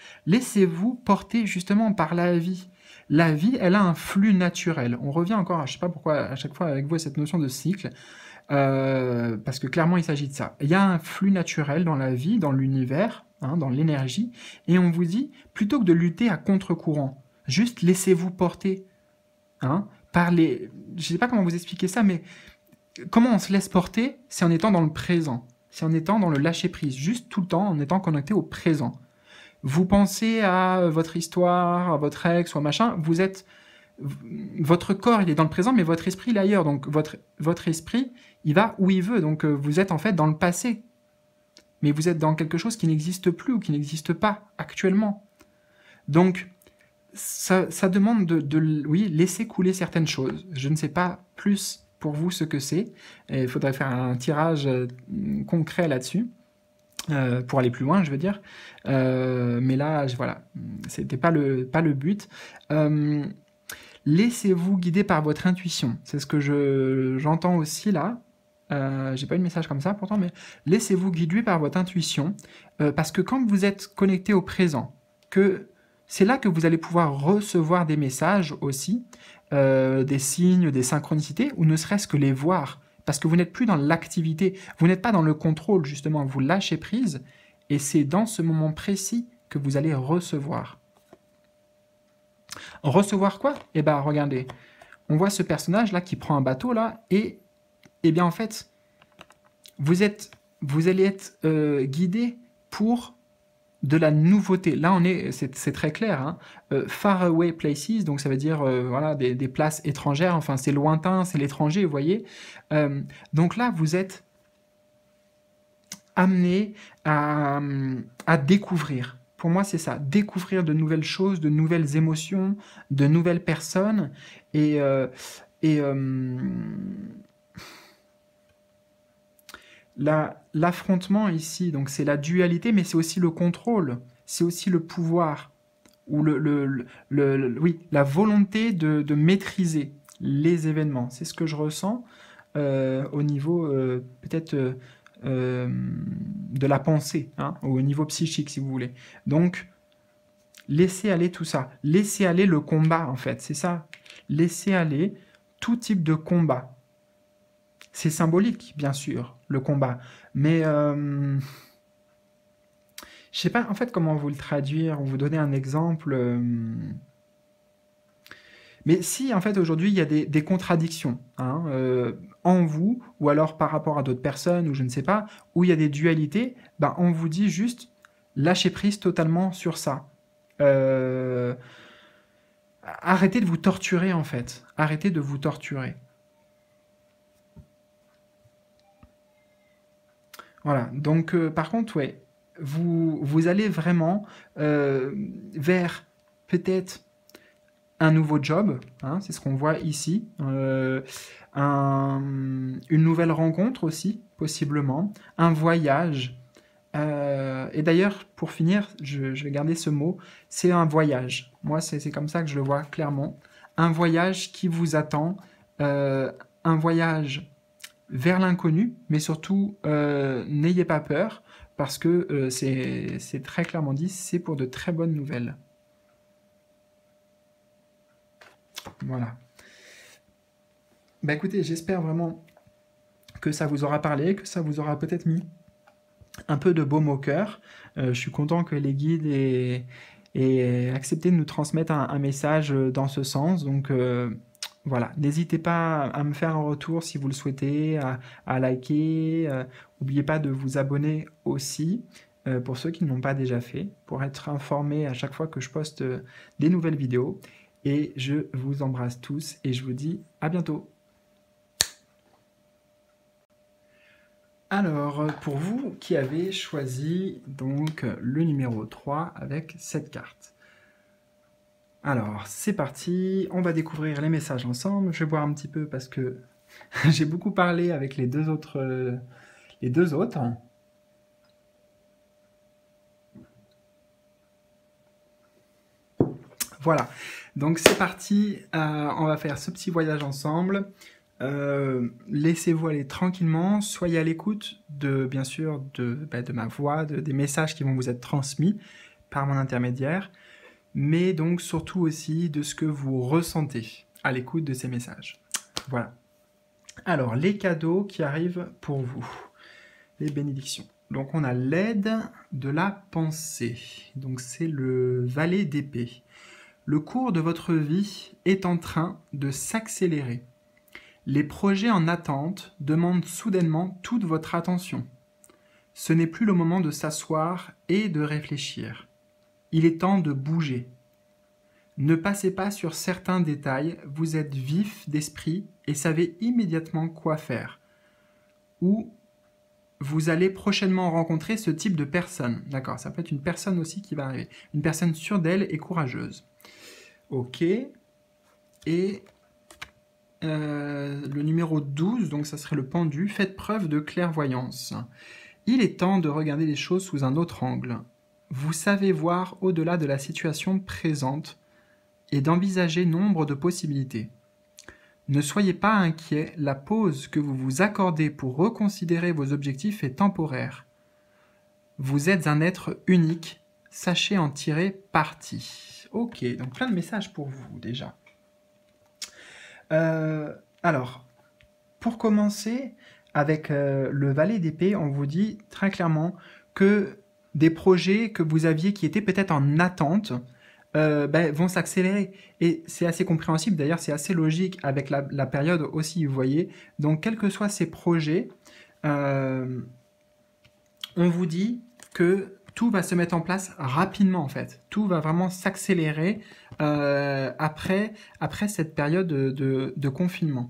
Laissez-vous porter justement par la vie. La vie, elle a un flux naturel. On revient encore, je ne sais pas pourquoi à chaque fois avec vous à cette notion de cycle, euh, parce que clairement il s'agit de ça. Il y a un flux naturel dans la vie, dans l'univers, hein, dans l'énergie, et on vous dit, plutôt que de lutter à contre-courant, juste laissez-vous porter, hein, par les... Je ne sais pas comment vous expliquer ça, mais comment on se laisse porter, c'est en étant dans le présent, c'est en étant dans le lâcher-prise, juste tout le temps en étant connecté au présent. Vous pensez à votre histoire, à votre ex ou à machin, vous êtes... Votre corps, il est dans le présent, mais votre esprit, il est ailleurs. Donc, votre, votre esprit, il va où il veut. Donc, vous êtes en fait dans le passé. Mais vous êtes dans quelque chose qui n'existe plus ou qui n'existe pas actuellement. Donc, ça, ça demande de, de, oui, laisser couler certaines choses. Je ne sais pas plus pour vous ce que c'est. Il faudrait faire un tirage concret là-dessus. Euh, pour aller plus loin, je veux dire. Euh, mais là, je, voilà, c'était pas le, pas le but. Euh, laissez-vous guider par votre intuition. C'est ce que je, j'entends aussi là. Euh, j'ai pas eu de message comme ça pourtant, mais laissez-vous guider par votre intuition. Euh, parce que quand vous êtes connecté au présent, que c'est là que vous allez pouvoir recevoir des messages aussi, euh, des signes, des synchronicités, ou ne serait-ce que les voir. Parce que vous n'êtes plus dans l'activité, vous n'êtes pas dans le contrôle, justement, vous lâchez prise, et c'est dans ce moment précis que vous allez recevoir. Recevoir quoi? Eh bien, regardez, on voit ce personnage-là qui prend un bateau, là, et, eh bien, en fait, vous, êtes, vous allez être euh, guidé pour de la nouveauté. Là, on est, c'est, c'est très clair, hein. euh, far away places, donc ça veut dire euh, voilà, des, des places étrangères, enfin c'est lointain, c'est l'étranger, vous voyez. Euh, donc là, vous êtes amené à, à découvrir. Pour moi, c'est ça, découvrir de nouvelles choses, de nouvelles émotions, de nouvelles personnes, et, euh, et euh, La, l'affrontement ici, donc c'est la dualité, mais c'est aussi le contrôle, c'est aussi le pouvoir, ou le, le, le, le, le oui, la volonté de, de maîtriser les événements. C'est ce que je ressens euh, au niveau euh, peut-être euh, euh, de la pensée, hein, ou au niveau psychique si vous voulez. Donc, laissez aller tout ça, laissez aller le combat en fait, c'est ça, laissez aller tout type de combat. C'est symbolique, bien sûr, le combat. Mais euh, je sais pas, en fait, comment vous le traduire, ou vous donner un exemple. Euh, mais si, en fait, aujourd'hui, il y a des, des contradictions hein, euh, en vous, ou alors par rapport à d'autres personnes, ou je ne sais pas, où il y a des dualités, ben, on vous dit juste, lâchez prise totalement sur ça. Euh, arrêtez de vous torturer, en fait. Arrêtez de vous torturer. Voilà, donc euh, par contre, ouais, vous, vous allez vraiment euh, vers peut-être un nouveau job, hein, c'est ce qu'on voit ici, euh, un, une nouvelle rencontre aussi, possiblement, un voyage. Euh, et d'ailleurs, pour finir, je, je vais garder ce mot, c'est un voyage. Moi, c'est, c'est comme ça que je le vois clairement. Un voyage qui vous attend, euh, un voyage vers l'inconnu, mais surtout, euh, n'ayez pas peur, parce que euh, c'est, c'est très clairement dit, c'est pour de très bonnes nouvelles. Voilà. Bah écoutez, j'espère vraiment que ça vous aura parlé, que ça vous aura peut-être mis un peu de baume au cœur. Euh, je suis content que les guides aient, aient accepté de nous transmettre un, un message dans ce sens, donc... Euh, Voilà, n'hésitez pas à me faire un retour si vous le souhaitez, à, à liker. Euh, n'oubliez pas de vous abonner aussi, euh, pour ceux qui ne l'ont pas déjà fait, pour être informés à chaque fois que je poste euh, des nouvelles vidéos. Et je vous embrasse tous et je vous dis à bientôt. Alors, pour vous qui avez choisi donc le numéro trois avec cette carte. Alors, c'est parti, on va découvrir les messages ensemble. Je vais boire un petit peu parce que j'ai beaucoup parlé avec les deux autres. Euh, les deux autres. Voilà, donc c'est parti, euh, on va faire ce petit voyage ensemble. Euh, laissez-vous aller tranquillement, soyez à l'écoute de, bien sûr, de, bah, de ma voix, de, des messages qui vont vous être transmis. par mon intermédiaire, mais donc surtout aussi de ce que vous ressentez à l'écoute de ces messages. Voilà. Alors, les cadeaux qui arrivent pour vous, les bénédictions. Donc, on a l'aide de la pensée. Donc, c'est le valet d'épée. Le cours de votre vie est en train de s'accélérer. Les projets en attente demandent soudainement toute votre attention. Ce n'est plus le moment de s'asseoir et de réfléchir. Il est temps de bouger. Ne passez pas sur certains détails, vous êtes vif d'esprit et savez immédiatement quoi faire. Ou vous allez prochainement rencontrer ce type de personne. D'accord, ça peut être une personne aussi qui va arriver. Une personne sûre d'elle et courageuse. Ok. Et euh, le numéro douze, donc ça serait le pendu. Faites preuve de clairvoyance. Il est temps de regarder les choses sous un autre angle. Vous savez voir au-delà de la situation présente et d'envisager nombre de possibilités. Ne soyez pas inquiet, la pause que vous vous accordez pour reconsidérer vos objectifs est temporaire. Vous êtes un être unique, sachez en tirer parti. Ok, donc plein de messages pour vous déjà. Euh, alors, pour commencer, avec euh, le valet d'épée, on vous dit très clairement que des projets que vous aviez qui étaient peut-être en attente, Euh, ben, vont s'accélérer. Et c'est assez compréhensible, d'ailleurs c'est assez logique avec la, la période aussi, vous voyez. Donc quels que soient ces projets, euh, on vous dit que tout va se mettre en place rapidement en fait. Tout va vraiment s'accélérer euh, après, après cette période de, de, de confinement.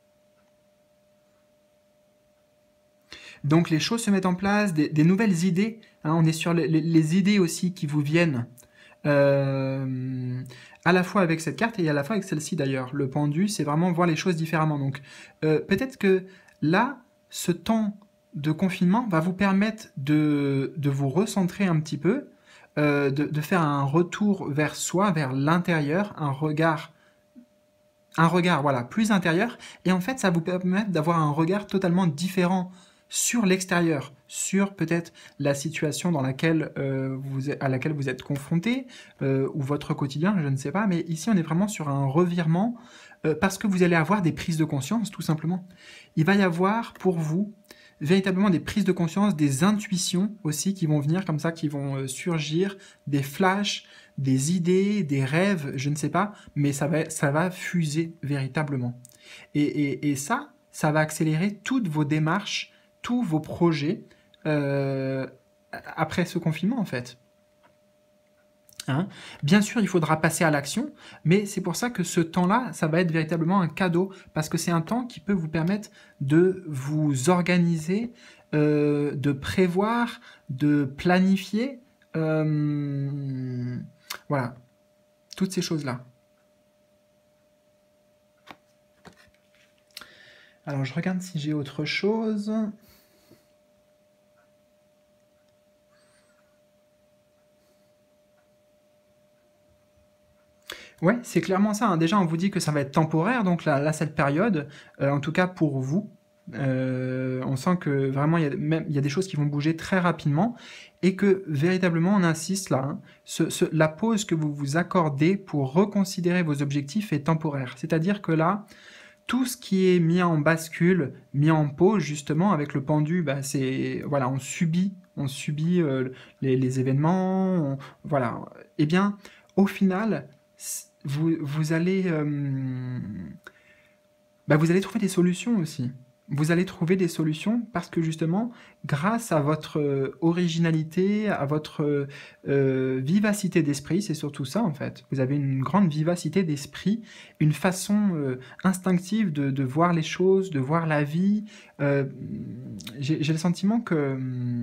Donc les choses se mettent en place, des, des nouvelles idées, hein, on est sur les, les, les idées aussi qui vous viennent. Euh, à la fois avec cette carte et à la fois avec celle-ci d'ailleurs. Le pendu, c'est vraiment voir les choses différemment. Donc euh, peut-être que là, ce temps de confinement va vous permettre de, de vous recentrer un petit peu, euh, de, de faire un retour vers soi, vers l'intérieur, un regard, un regard voilà, plus intérieur. Et en fait, ça va vous permettre d'avoir un regard totalement différent sur l'extérieur, sur peut-être la situation dans laquelle, euh, vous, à laquelle vous êtes confronté, euh, ou votre quotidien, je ne sais pas, mais ici on est vraiment sur un revirement, euh, parce que vous allez avoir des prises de conscience, tout simplement. Il va y avoir pour vous véritablement des prises de conscience, des intuitions aussi qui vont venir comme ça, qui vont euh, surgir, des flashs, des idées, des rêves, je ne sais pas, mais ça va, ça va fuser véritablement. Et, et, et ça, ça va accélérer toutes vos démarches, tous vos projets euh, après ce confinement en fait. Hein? Bien sûr, il faudra passer à l'action, mais c'est pour ça que ce temps-là, ça va être véritablement un cadeau, parce que c'est un temps qui peut vous permettre de vous organiser, euh, de prévoir, de planifier, euh, voilà, toutes ces choses-là. Alors, je regarde si j'ai autre chose. Ouais, c'est clairement ça, hein. Déjà, on vous dit que ça va être temporaire, donc là, là cette période, euh, en tout cas pour vous, euh, on sent que vraiment, il y a, même, il y a des choses qui vont bouger très rapidement, et que véritablement, on insiste là, hein, ce, ce, la pause que vous vous accordez pour reconsidérer vos objectifs est temporaire. C'est-à-dire que là, tout ce qui est mis en bascule, mis en pause justement avec le pendu, bah, c'est voilà, on subit, on subit euh, les, les événements, on, voilà. Eh bien, au final, vous, vous allez, euh, bah, vous allez trouver des solutions aussi. Vous allez trouver des solutions parce que justement, grâce à votre euh, originalité, à votre euh, vivacité d'esprit, c'est surtout ça en fait. Vous avez une grande vivacité d'esprit, une façon euh, instinctive de, de voir les choses, de voir la vie. Euh, j'ai, j'ai le sentiment que...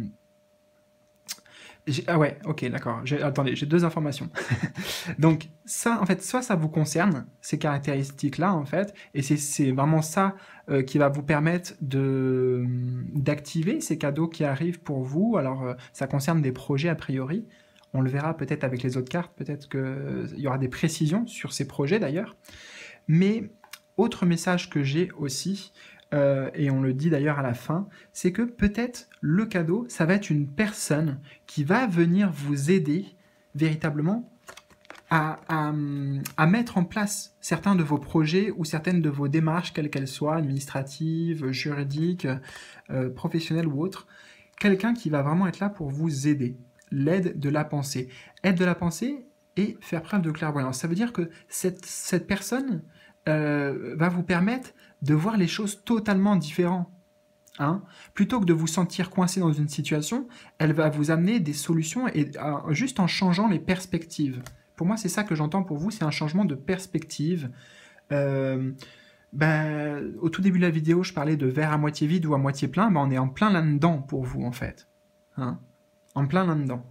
J'ai- Ah ouais, ok, d'accord. J'ai- Attendez, j'ai deux informations. Donc ça, en fait, soit ça vous concerne, ces caractéristiques-là, en fait, et c'est c'est vraiment ça euh, qui va vous permettre de d'activer ces cadeaux qui arrivent pour vous. Alors, euh, ça concerne des projets a priori. On le verra peut-être avec les autres cartes, peut-être qu'il y aura des précisions sur ces projets d'ailleurs. Mais autre message que j'ai aussi, euh, et on le dit d'ailleurs à la fin, c'est que peut-être le cadeau, ça va être une personne qui va venir vous aider véritablement à, à, à mettre en place certains de vos projets ou certaines de vos démarches, quelles qu'elles soient, administratives, juridiques, euh, professionnelles ou autres. Quelqu'un qui va vraiment être là pour vous aider. L'aide de la pensée. Aide de la pensée et faire preuve de clairvoyance. Ça veut dire que cette, cette personne euh, va vous permettre de voir les choses totalement différentes. Hein, plutôt que de vous sentir coincé dans une situation, elle va vous amener des solutions et euh, juste en changeant les perspectives. Pour moi, c'est ça que j'entends pour vous, c'est un changement de perspective. Euh, ben, au tout début de la vidéo, je parlais de verre à moitié vide ou à moitié plein. Ben, on est en plein là-dedans pour vous, en fait. Hein, en plein là-dedans.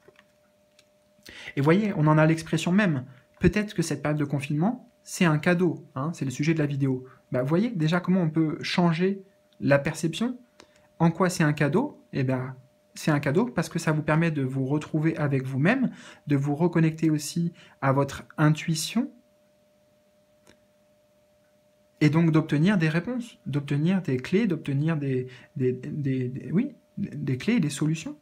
Et voyez, on en a l'expression même. Peut-être que cette période de confinement, c'est un cadeau. Hein, c'est le sujet de la vidéo. Ben, voyez déjà comment on peut changer la perception. En quoi c'est un cadeau? Eh bien, c'est un cadeau parce que ça vous permet de vous retrouver avec vous-même, de vous reconnecter aussi à votre intuition, et donc d'obtenir des réponses, d'obtenir des clés, d'obtenir des, des, des, des, oui, des clés et des solutions.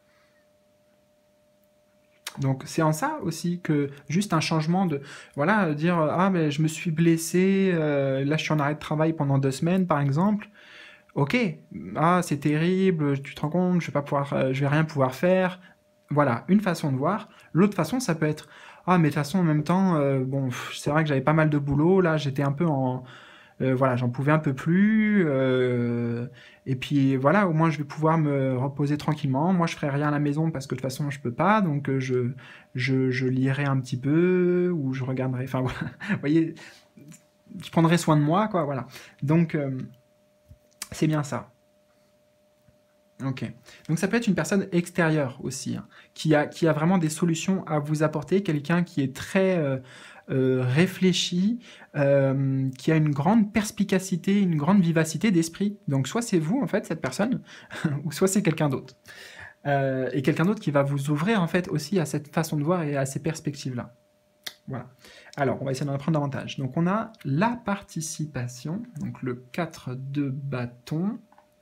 Donc c'est en ça aussi que juste un changement de, voilà, dire ah mais je me suis blessé, euh, là je suis en arrêt de travail pendant deux semaines par exemple. Ok, ah c'est terrible, tu te rends compte, je vais pas pouvoir, euh, je vais rien pouvoir faire. Voilà, une façon de voir. L'autre façon, ça peut être ah mais de toute façon en même temps, euh, bon, c'est vrai que j'avais pas mal de boulot, là j'étais un peu en, euh, voilà, j'en pouvais un peu plus. Euh, et puis voilà, au moins je vais pouvoir me reposer tranquillement. Moi, je ferai rien à la maison parce que de toute façon je peux pas, donc euh, je, je, je lirai un petit peu ou je regarderai. Enfin voilà, vous voyez, je prendrai soin de moi, quoi. Voilà. Donc euh, c'est bien ça. Ok. Donc ça peut être une personne extérieure aussi, hein, qui a, qui a vraiment des solutions à vous apporter, quelqu'un qui est très euh, euh, réfléchi, euh, qui a une grande perspicacité, une grande vivacité d'esprit. Donc soit c'est vous, en fait, cette personne, ou soit c'est quelqu'un d'autre. Euh, et quelqu'un d'autre qui va vous ouvrir, en fait, aussi à cette façon de voir et à ces perspectives-là. Voilà. Alors, on va essayer d'en apprendre davantage. Donc on a la participation, donc le quatre de bâton.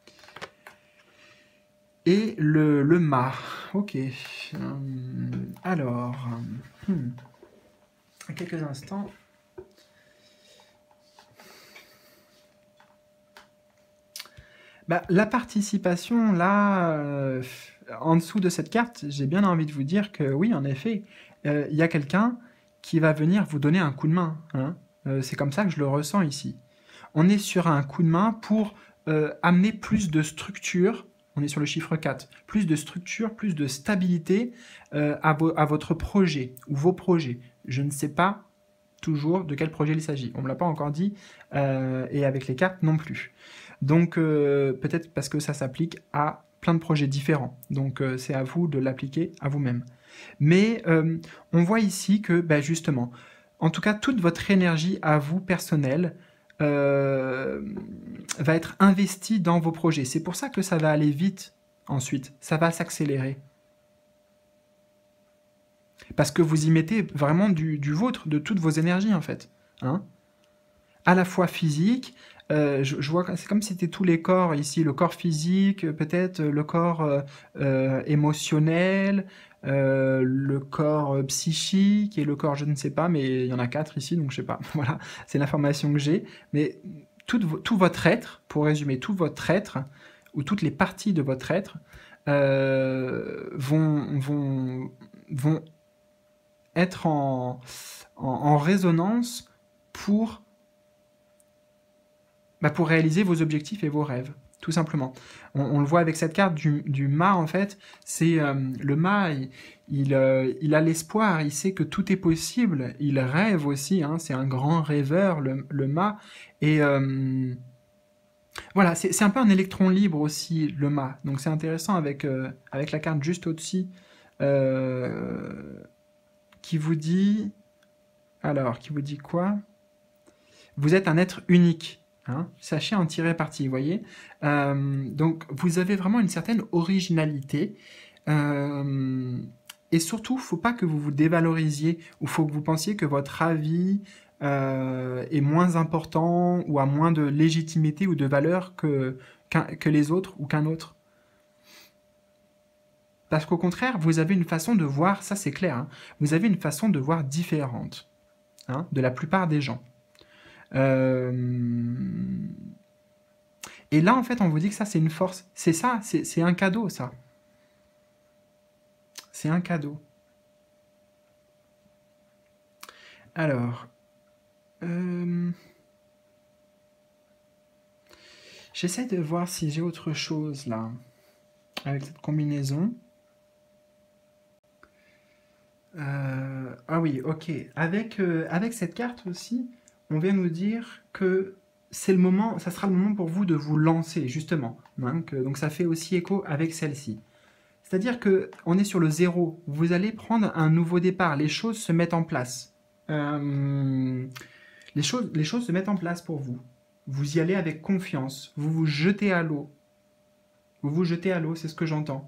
Et le, le mât. Ok. Hum, alors. Hmm. Quelques instants. Bah, la participation, là, euh, en dessous de cette carte, j'ai bien envie de vous dire que oui, en effet, il euh, y a quelqu'un qui va venir vous donner un coup de main. Hein. Euh, c'est comme ça que je le ressens ici. On est sur un coup de main pour euh, amener plus de structure. On est sur le chiffre quatre. Plus de structure, plus de stabilité euh, à, vo à votre projet ou vos projets. Je ne sais pas toujours de quel projet il s'agit. On ne me l'a pas encore dit, euh, et avec les cartes non plus. Donc euh, peut-être parce que ça s'applique à plein de projets différents. Donc euh, c'est à vous de l'appliquer à vous-même. Mais euh, on voit ici que, bah, justement, en tout cas, toute votre énergie à vous, personnelle, euh, va être investie dans vos projets. C'est pour ça que ça va aller vite ensuite. Ça va s'accélérer. Parce que vous y mettez vraiment du, du vôtre, de toutes vos énergies, en fait. Hein, à la fois physique, euh, je, je vois que c'est comme si c'était tous les corps ici, le corps physique, peut-être le corps euh, euh, émotionnel, euh, le corps psychique et le corps je ne sais pas, mais il y en a quatre ici, donc je sais pas. Voilà, c'est l'information que j'ai. Mais tout, tout votre être, pour résumer, tout votre être, ou toutes les parties de votre être, euh, vont, vont, vont être en, en, en résonance pour, bah, pour réaliser vos objectifs et vos rêves, tout simplement. On, on le voit avec cette carte du, du mât, en fait, c'est euh, le mât, il, il, euh, il a l'espoir, il sait que tout est possible, il rêve aussi, hein, c'est un grand rêveur, le, le mât, et euh, voilà, c'est un peu un électron libre aussi, le mât, donc c'est intéressant avec, euh, avec la carte juste au-dessus, euh, qui vous dit... Alors, qui vous dit quoi? Vous êtes un être unique. Hein, sachez en tirer parti, vous voyez. Euh, donc, vous avez vraiment une certaine originalité. Euh, et surtout, il ne faut pas que vous vous dévalorisiez ou il faut que vous pensiez que votre avis euh, est moins important ou a moins de légitimité ou de valeur que, qu'un, que les autres ou qu'un autre. Parce qu'au contraire, vous avez une façon de voir, ça c'est clair, hein, vous avez une façon de voir différente hein, de la plupart des gens. Euh... Et là, en fait, on vous dit que ça, c'est une force. C'est ça, c'est un cadeau, ça. C'est un cadeau. Alors... Euh... J'essaie de voir si j'ai autre chose, là, avec cette combinaison. Euh... Ah oui, ok. Avec, euh, avec cette carte aussi, on vient nous dire que c'est le moment, ça sera le moment pour vous de vous lancer, justement. Hein, que, donc ça fait aussi écho avec celle-ci. C'est-à-dire qu'on est sur le zéro. Vous allez prendre un nouveau départ. Les choses se mettent en place. Euh, les, choses, les choses se mettent en place pour vous. Vous y allez avec confiance. Vous vous jetez à l'eau. Vous vous jetez à l'eau, c'est ce que j'entends.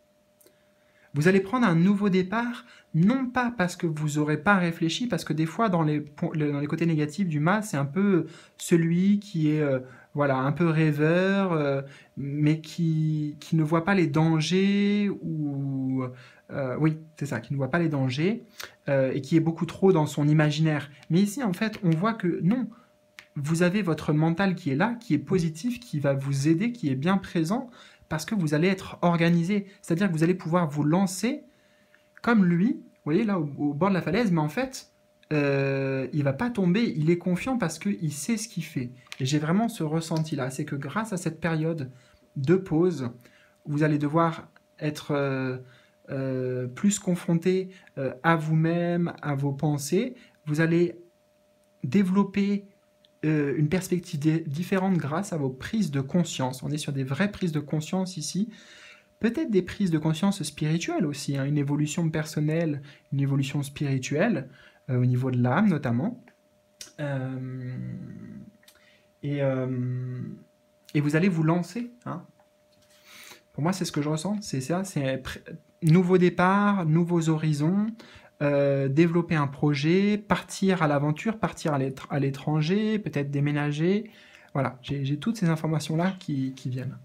Vous allez prendre un nouveau départ, non pas parce que vous n'aurez pas réfléchi, parce que des fois, dans les, dans les côtés négatifs du mal, c'est un peu celui qui est euh, voilà, un peu rêveur, euh, mais qui, qui ne voit pas les dangers, ou... Euh, oui, c'est ça, qui ne voit pas les dangers, euh, et qui est beaucoup trop dans son imaginaire. Mais ici, en fait, on voit que non, vous avez votre mental qui est là, qui est positif, qui va vous aider, qui est bien présent, parce que vous allez être organisé. C'est-à-dire que vous allez pouvoir vous lancer comme lui, vous voyez, là, au, au bord de la falaise, mais en fait, euh, il ne va pas tomber, il est confiant parce qu'il sait ce qu'il fait. Et j'ai vraiment ce ressenti-là, c'est que grâce à cette période de pause, vous allez devoir être euh, euh, plus confronté euh, à vous-même, à vos pensées. Vous allez développer euh, une perspective différente grâce à vos prises de conscience. On est sur des vraies prises de conscience ici. Peut-être des prises de conscience spirituelles aussi, hein, une évolution personnelle, une évolution spirituelle, euh, au niveau de l'âme notamment. Euh, et, euh, et vous allez vous lancer. Hein. Pour moi, c'est ce que je ressens, c'est ça, c'est nouveau départ, nouveaux horizons, euh, développer un projet, partir à l'aventure, partir à l'étranger, peut-être déménager. Voilà, j'ai toutes ces informations-là qui, qui viennent.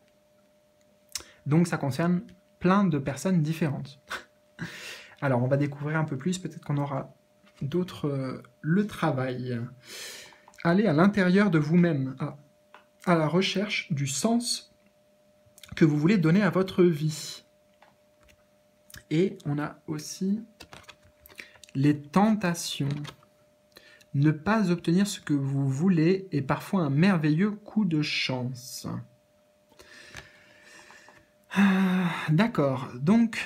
Donc ça concerne plein de personnes différentes. Alors on va découvrir un peu plus, peut-être qu'on aura d'autres... Euh, le travail. Allez à l'intérieur de vous-même, à, à la recherche du sens que vous voulez donner à votre vie. Et on a aussi les tentations. Ne pas obtenir ce que vous voulez est parfois un merveilleux coup de chance. Ah, d'accord, donc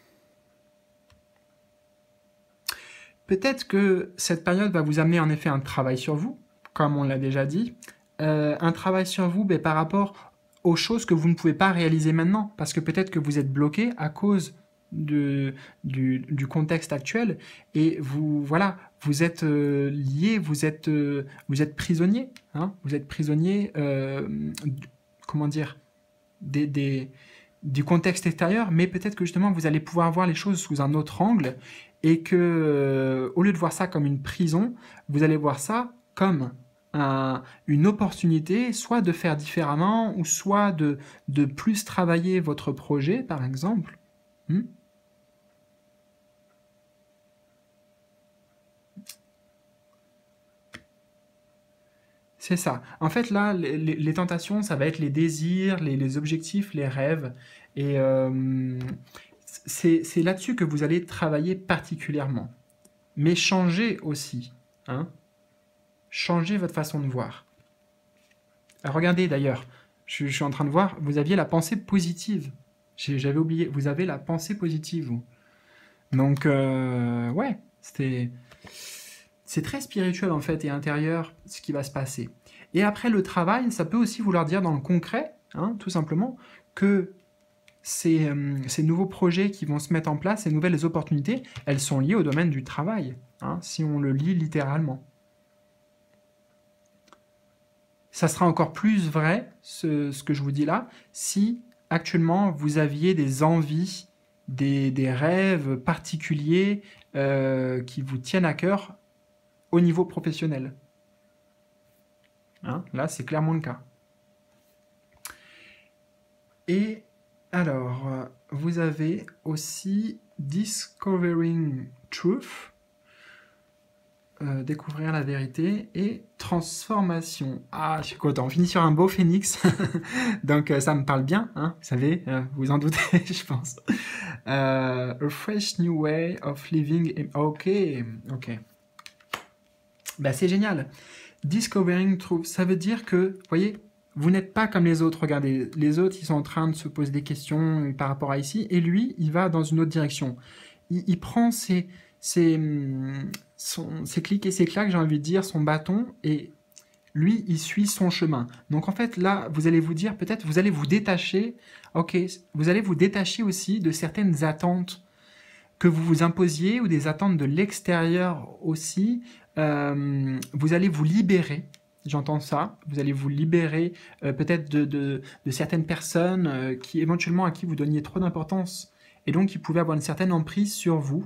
peut-être que cette période va vous amener en effet un travail sur vous, comme on l'a déjà dit, euh, un travail sur vous mais par rapport aux choses que vous ne pouvez pas réaliser maintenant, parce que peut-être que vous êtes bloqué à cause de, du, du contexte actuel, et vous, voilà, vous êtes euh, lié, vous êtes, euh, vous êtes prisonnier, hein, vous êtes prisonnier, euh, comment dire, des... des du contexte extérieur, mais peut-être que justement vous allez pouvoir voir les choses sous un autre angle et que, euh, au lieu de voir ça comme une prison, vous allez voir ça comme un, une opportunité, soit de faire différemment, ou soit de, de plus travailler votre projet, par exemple. Hmm? C'est ça. En fait, là, les, les, tentations, ça va être les désirs, les, les objectifs, les rêves. Et euh, c'est là-dessus que vous allez travailler particulièrement. Mais changer aussi. Hein, changer votre façon de voir. Alors, regardez d'ailleurs, je, je suis en train de voir, vous aviez la pensée positive. J'avais oublié, vous avez la pensée positive, vous. Donc, euh, ouais, c'était... C'est très spirituel en fait et intérieur ce qui va se passer. Et après le travail, ça peut aussi vouloir dire dans le concret, hein, tout simplement, que ces, euh, ces nouveaux projets qui vont se mettre en place, ces nouvelles opportunités, elles sont liées au domaine du travail, hein, si on le lit littéralement. Ça sera encore plus vrai, ce, ce que je vous dis là, si actuellement vous aviez des envies, des, des rêves particuliers euh, qui vous tiennent à cœur, au niveau professionnel. Hein, là, c'est clairement le cas. Et Alors, euh, vous avez aussi Discovering Truth, euh, découvrir la vérité, et transformation. Ah, je suis content, on finit sur un beau phénix, donc euh, ça me parle bien, hein, vous savez, euh, vous en doutez, je pense. Euh, a fresh new way of living. Ok, ok. Bah, c'est génial. Discovering Truth, ça veut dire que, vous voyez, vous n'êtes pas comme les autres. Regardez, les autres, ils sont en train de se poser des questions par rapport à ici, et lui, il va dans une autre direction. Il, il prend ses, ses, son, ses clics et ses claques, j'ai envie de dire, son bâton, et lui, il suit son chemin. Donc en fait, là, vous allez vous dire, peut-être, vous allez vous détacher, ok, vous allez vous détacher aussi de certaines attentes que vous vous imposiez, ou des attentes de l'extérieur aussi. Euh, vous allez vous libérer, j'entends ça, vous allez vous libérer euh, peut-être de, de, de certaines personnes euh, qui éventuellement à qui vous donniez trop d'importance, et donc qui pouvaient avoir une certaine emprise sur vous.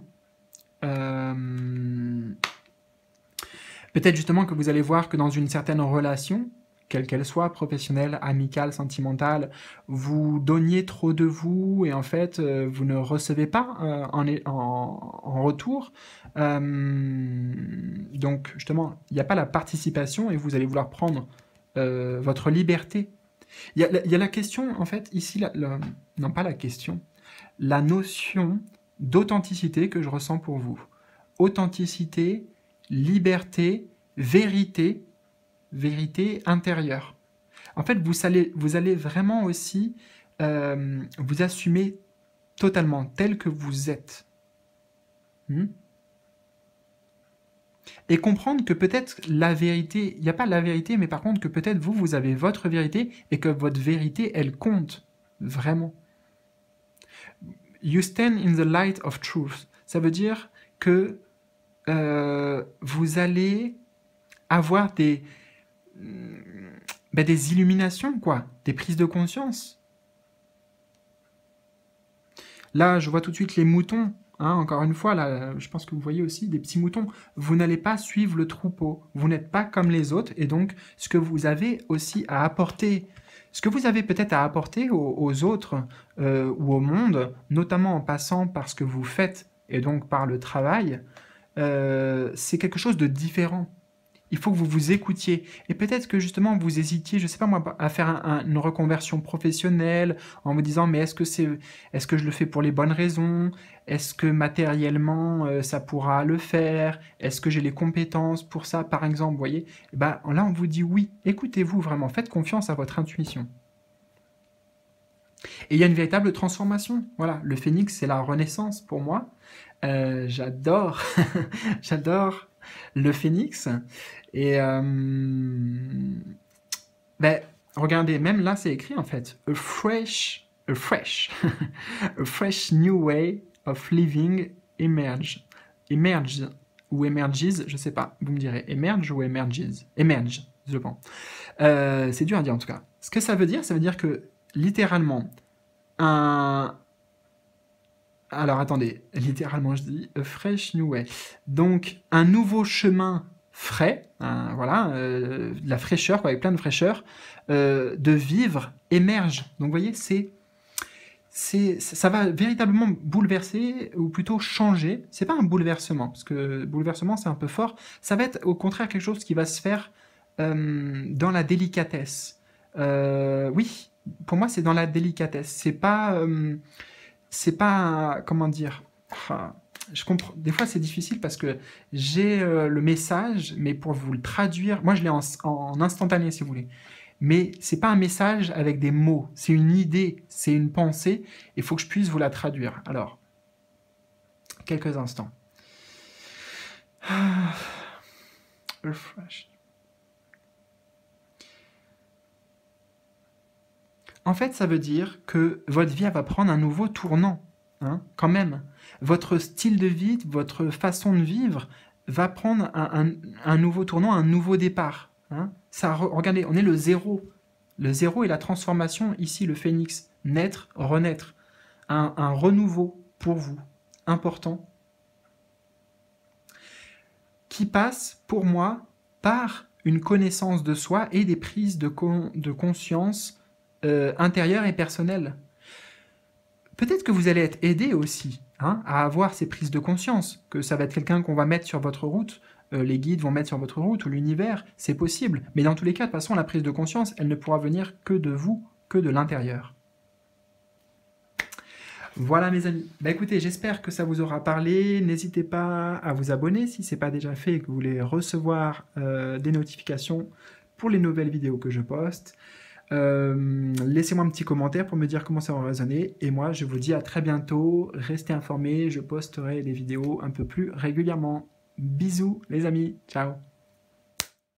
Euh, peut-être justement que vous allez voir que dans une certaine relation, quelle qu'elle soit, professionnelle, amicale, sentimentale, vous donniez trop de vous et en fait, euh, vous ne recevez pas euh, en, en, en retour. Euh, donc, justement, il n'y a pas la participation et vous allez vouloir prendre euh, votre liberté. Il y, a, il y a la question, en fait, ici, la, la, non pas la question, la notion d'authenticité que je ressens pour vous. Authenticité, liberté, vérité, vérité intérieure. En fait, vous allez, vous allez vraiment aussi euh, vous assumer totalement tel que vous êtes. Hmm? Et comprendre que peut-être la vérité, il n'y a pas la vérité, mais par contre que peut-être vous, vous avez votre vérité et que votre vérité, elle compte vraiment. You stand in the light of truth. Ça veut dire que euh, vous allez avoir des, ben des illuminations, quoi, des prises de conscience. Là, je vois tout de suite les moutons. Hein, encore une fois, là, je pense que vous voyez aussi des petits moutons. Vous n'allez pas suivre le troupeau. Vous n'êtes pas comme les autres. Et donc, ce que vous avez aussi à apporter, ce que vous avez peut-être à apporter aux, aux autres euh, ou au monde, notamment en passant par ce que vous faites et donc par le travail, euh, c'est quelque chose de différent. Il faut que vous vous écoutiez. Et peut-être que justement vous hésitiez, je ne sais pas moi, à faire un, un, une reconversion professionnelle en vous disant mais est-ce que, c'est, est-ce que je le fais pour les bonnes raisons? Est-ce que matériellement euh, ça pourra le faire? Est-ce que j'ai les compétences pour ça, par exemple? Vous voyez, et ben, là on vous dit oui, écoutez-vous vraiment, faites confiance à votre intuition. Et il y a une véritable transformation. Voilà, le phénix, c'est la renaissance pour moi. Euh, j'adore, j'adore le phénix. Et euh, ben, regardez, même là, c'est écrit en fait, a fresh, a fresh, a fresh new way of living emerge, emerge ou emerges, je sais pas. Vous me direz, emerge ou emerges, emerge, je pense. Euh, c'est dur à dire en tout cas. Ce que ça veut dire, ça veut dire que littéralement un alors attendez, littéralement je dis a fresh new way. Donc un nouveau chemin frais, hein, voilà, euh, de la fraîcheur, quoi, avec plein de fraîcheur, euh, de vivre émerge. Donc vous voyez, c'est, c'est, ça va véritablement bouleverser, ou plutôt changer. C'est pas un bouleversement, parce que bouleversement c'est un peu fort. Ça va être au contraire quelque chose qui va se faire euh, dans la délicatesse. Euh, oui, pour moi c'est dans la délicatesse. C'est pas... Euh, c'est pas, comment dire, je comprends, des fois c'est difficile parce que j'ai euh, le message, mais pour vous le traduire, moi je l'ai en, en instantané si vous voulez, mais c'est pas un message avec des mots, c'est une idée, c'est une pensée, il faut que je puisse vous la traduire. Alors, quelques instants. Refresh. En fait, ça veut dire que votre vie va prendre un nouveau tournant, hein, quand même. Votre style de vie, votre façon de vivre va prendre un, un, un nouveau tournant, un nouveau départ. Hein. Ça, regardez, on est le zéro. Le zéro est la transformation, ici le phénix, naître, renaître. Un, un renouveau pour vous, important, qui passe, pour moi, par une connaissance de soi et des prises de, con, de conscience Euh, intérieure et personnelle. Peut-être que vous allez être aidé aussi hein, à avoir ces prises de conscience, que ça va être quelqu'un qu'on va mettre sur votre route, euh, les guides vont mettre sur votre route, ou l'univers, c'est possible. Mais dans tous les cas, de toute façon, la prise de conscience, elle ne pourra venir que de vous, que de l'intérieur. Voilà mes amis. Bah écoutez, j'espère que ça vous aura parlé. N'hésitez pas à vous abonner si ce n'est pas déjà fait et que vous voulez recevoir euh, des notifications pour les nouvelles vidéos que je poste. Euh, Laissez-moi un petit commentaire pour me dire comment ça va résonner. Et moi, je vous dis à très bientôt. Restez informés, je posterai des vidéos un peu plus régulièrement. Bisous les amis, ciao.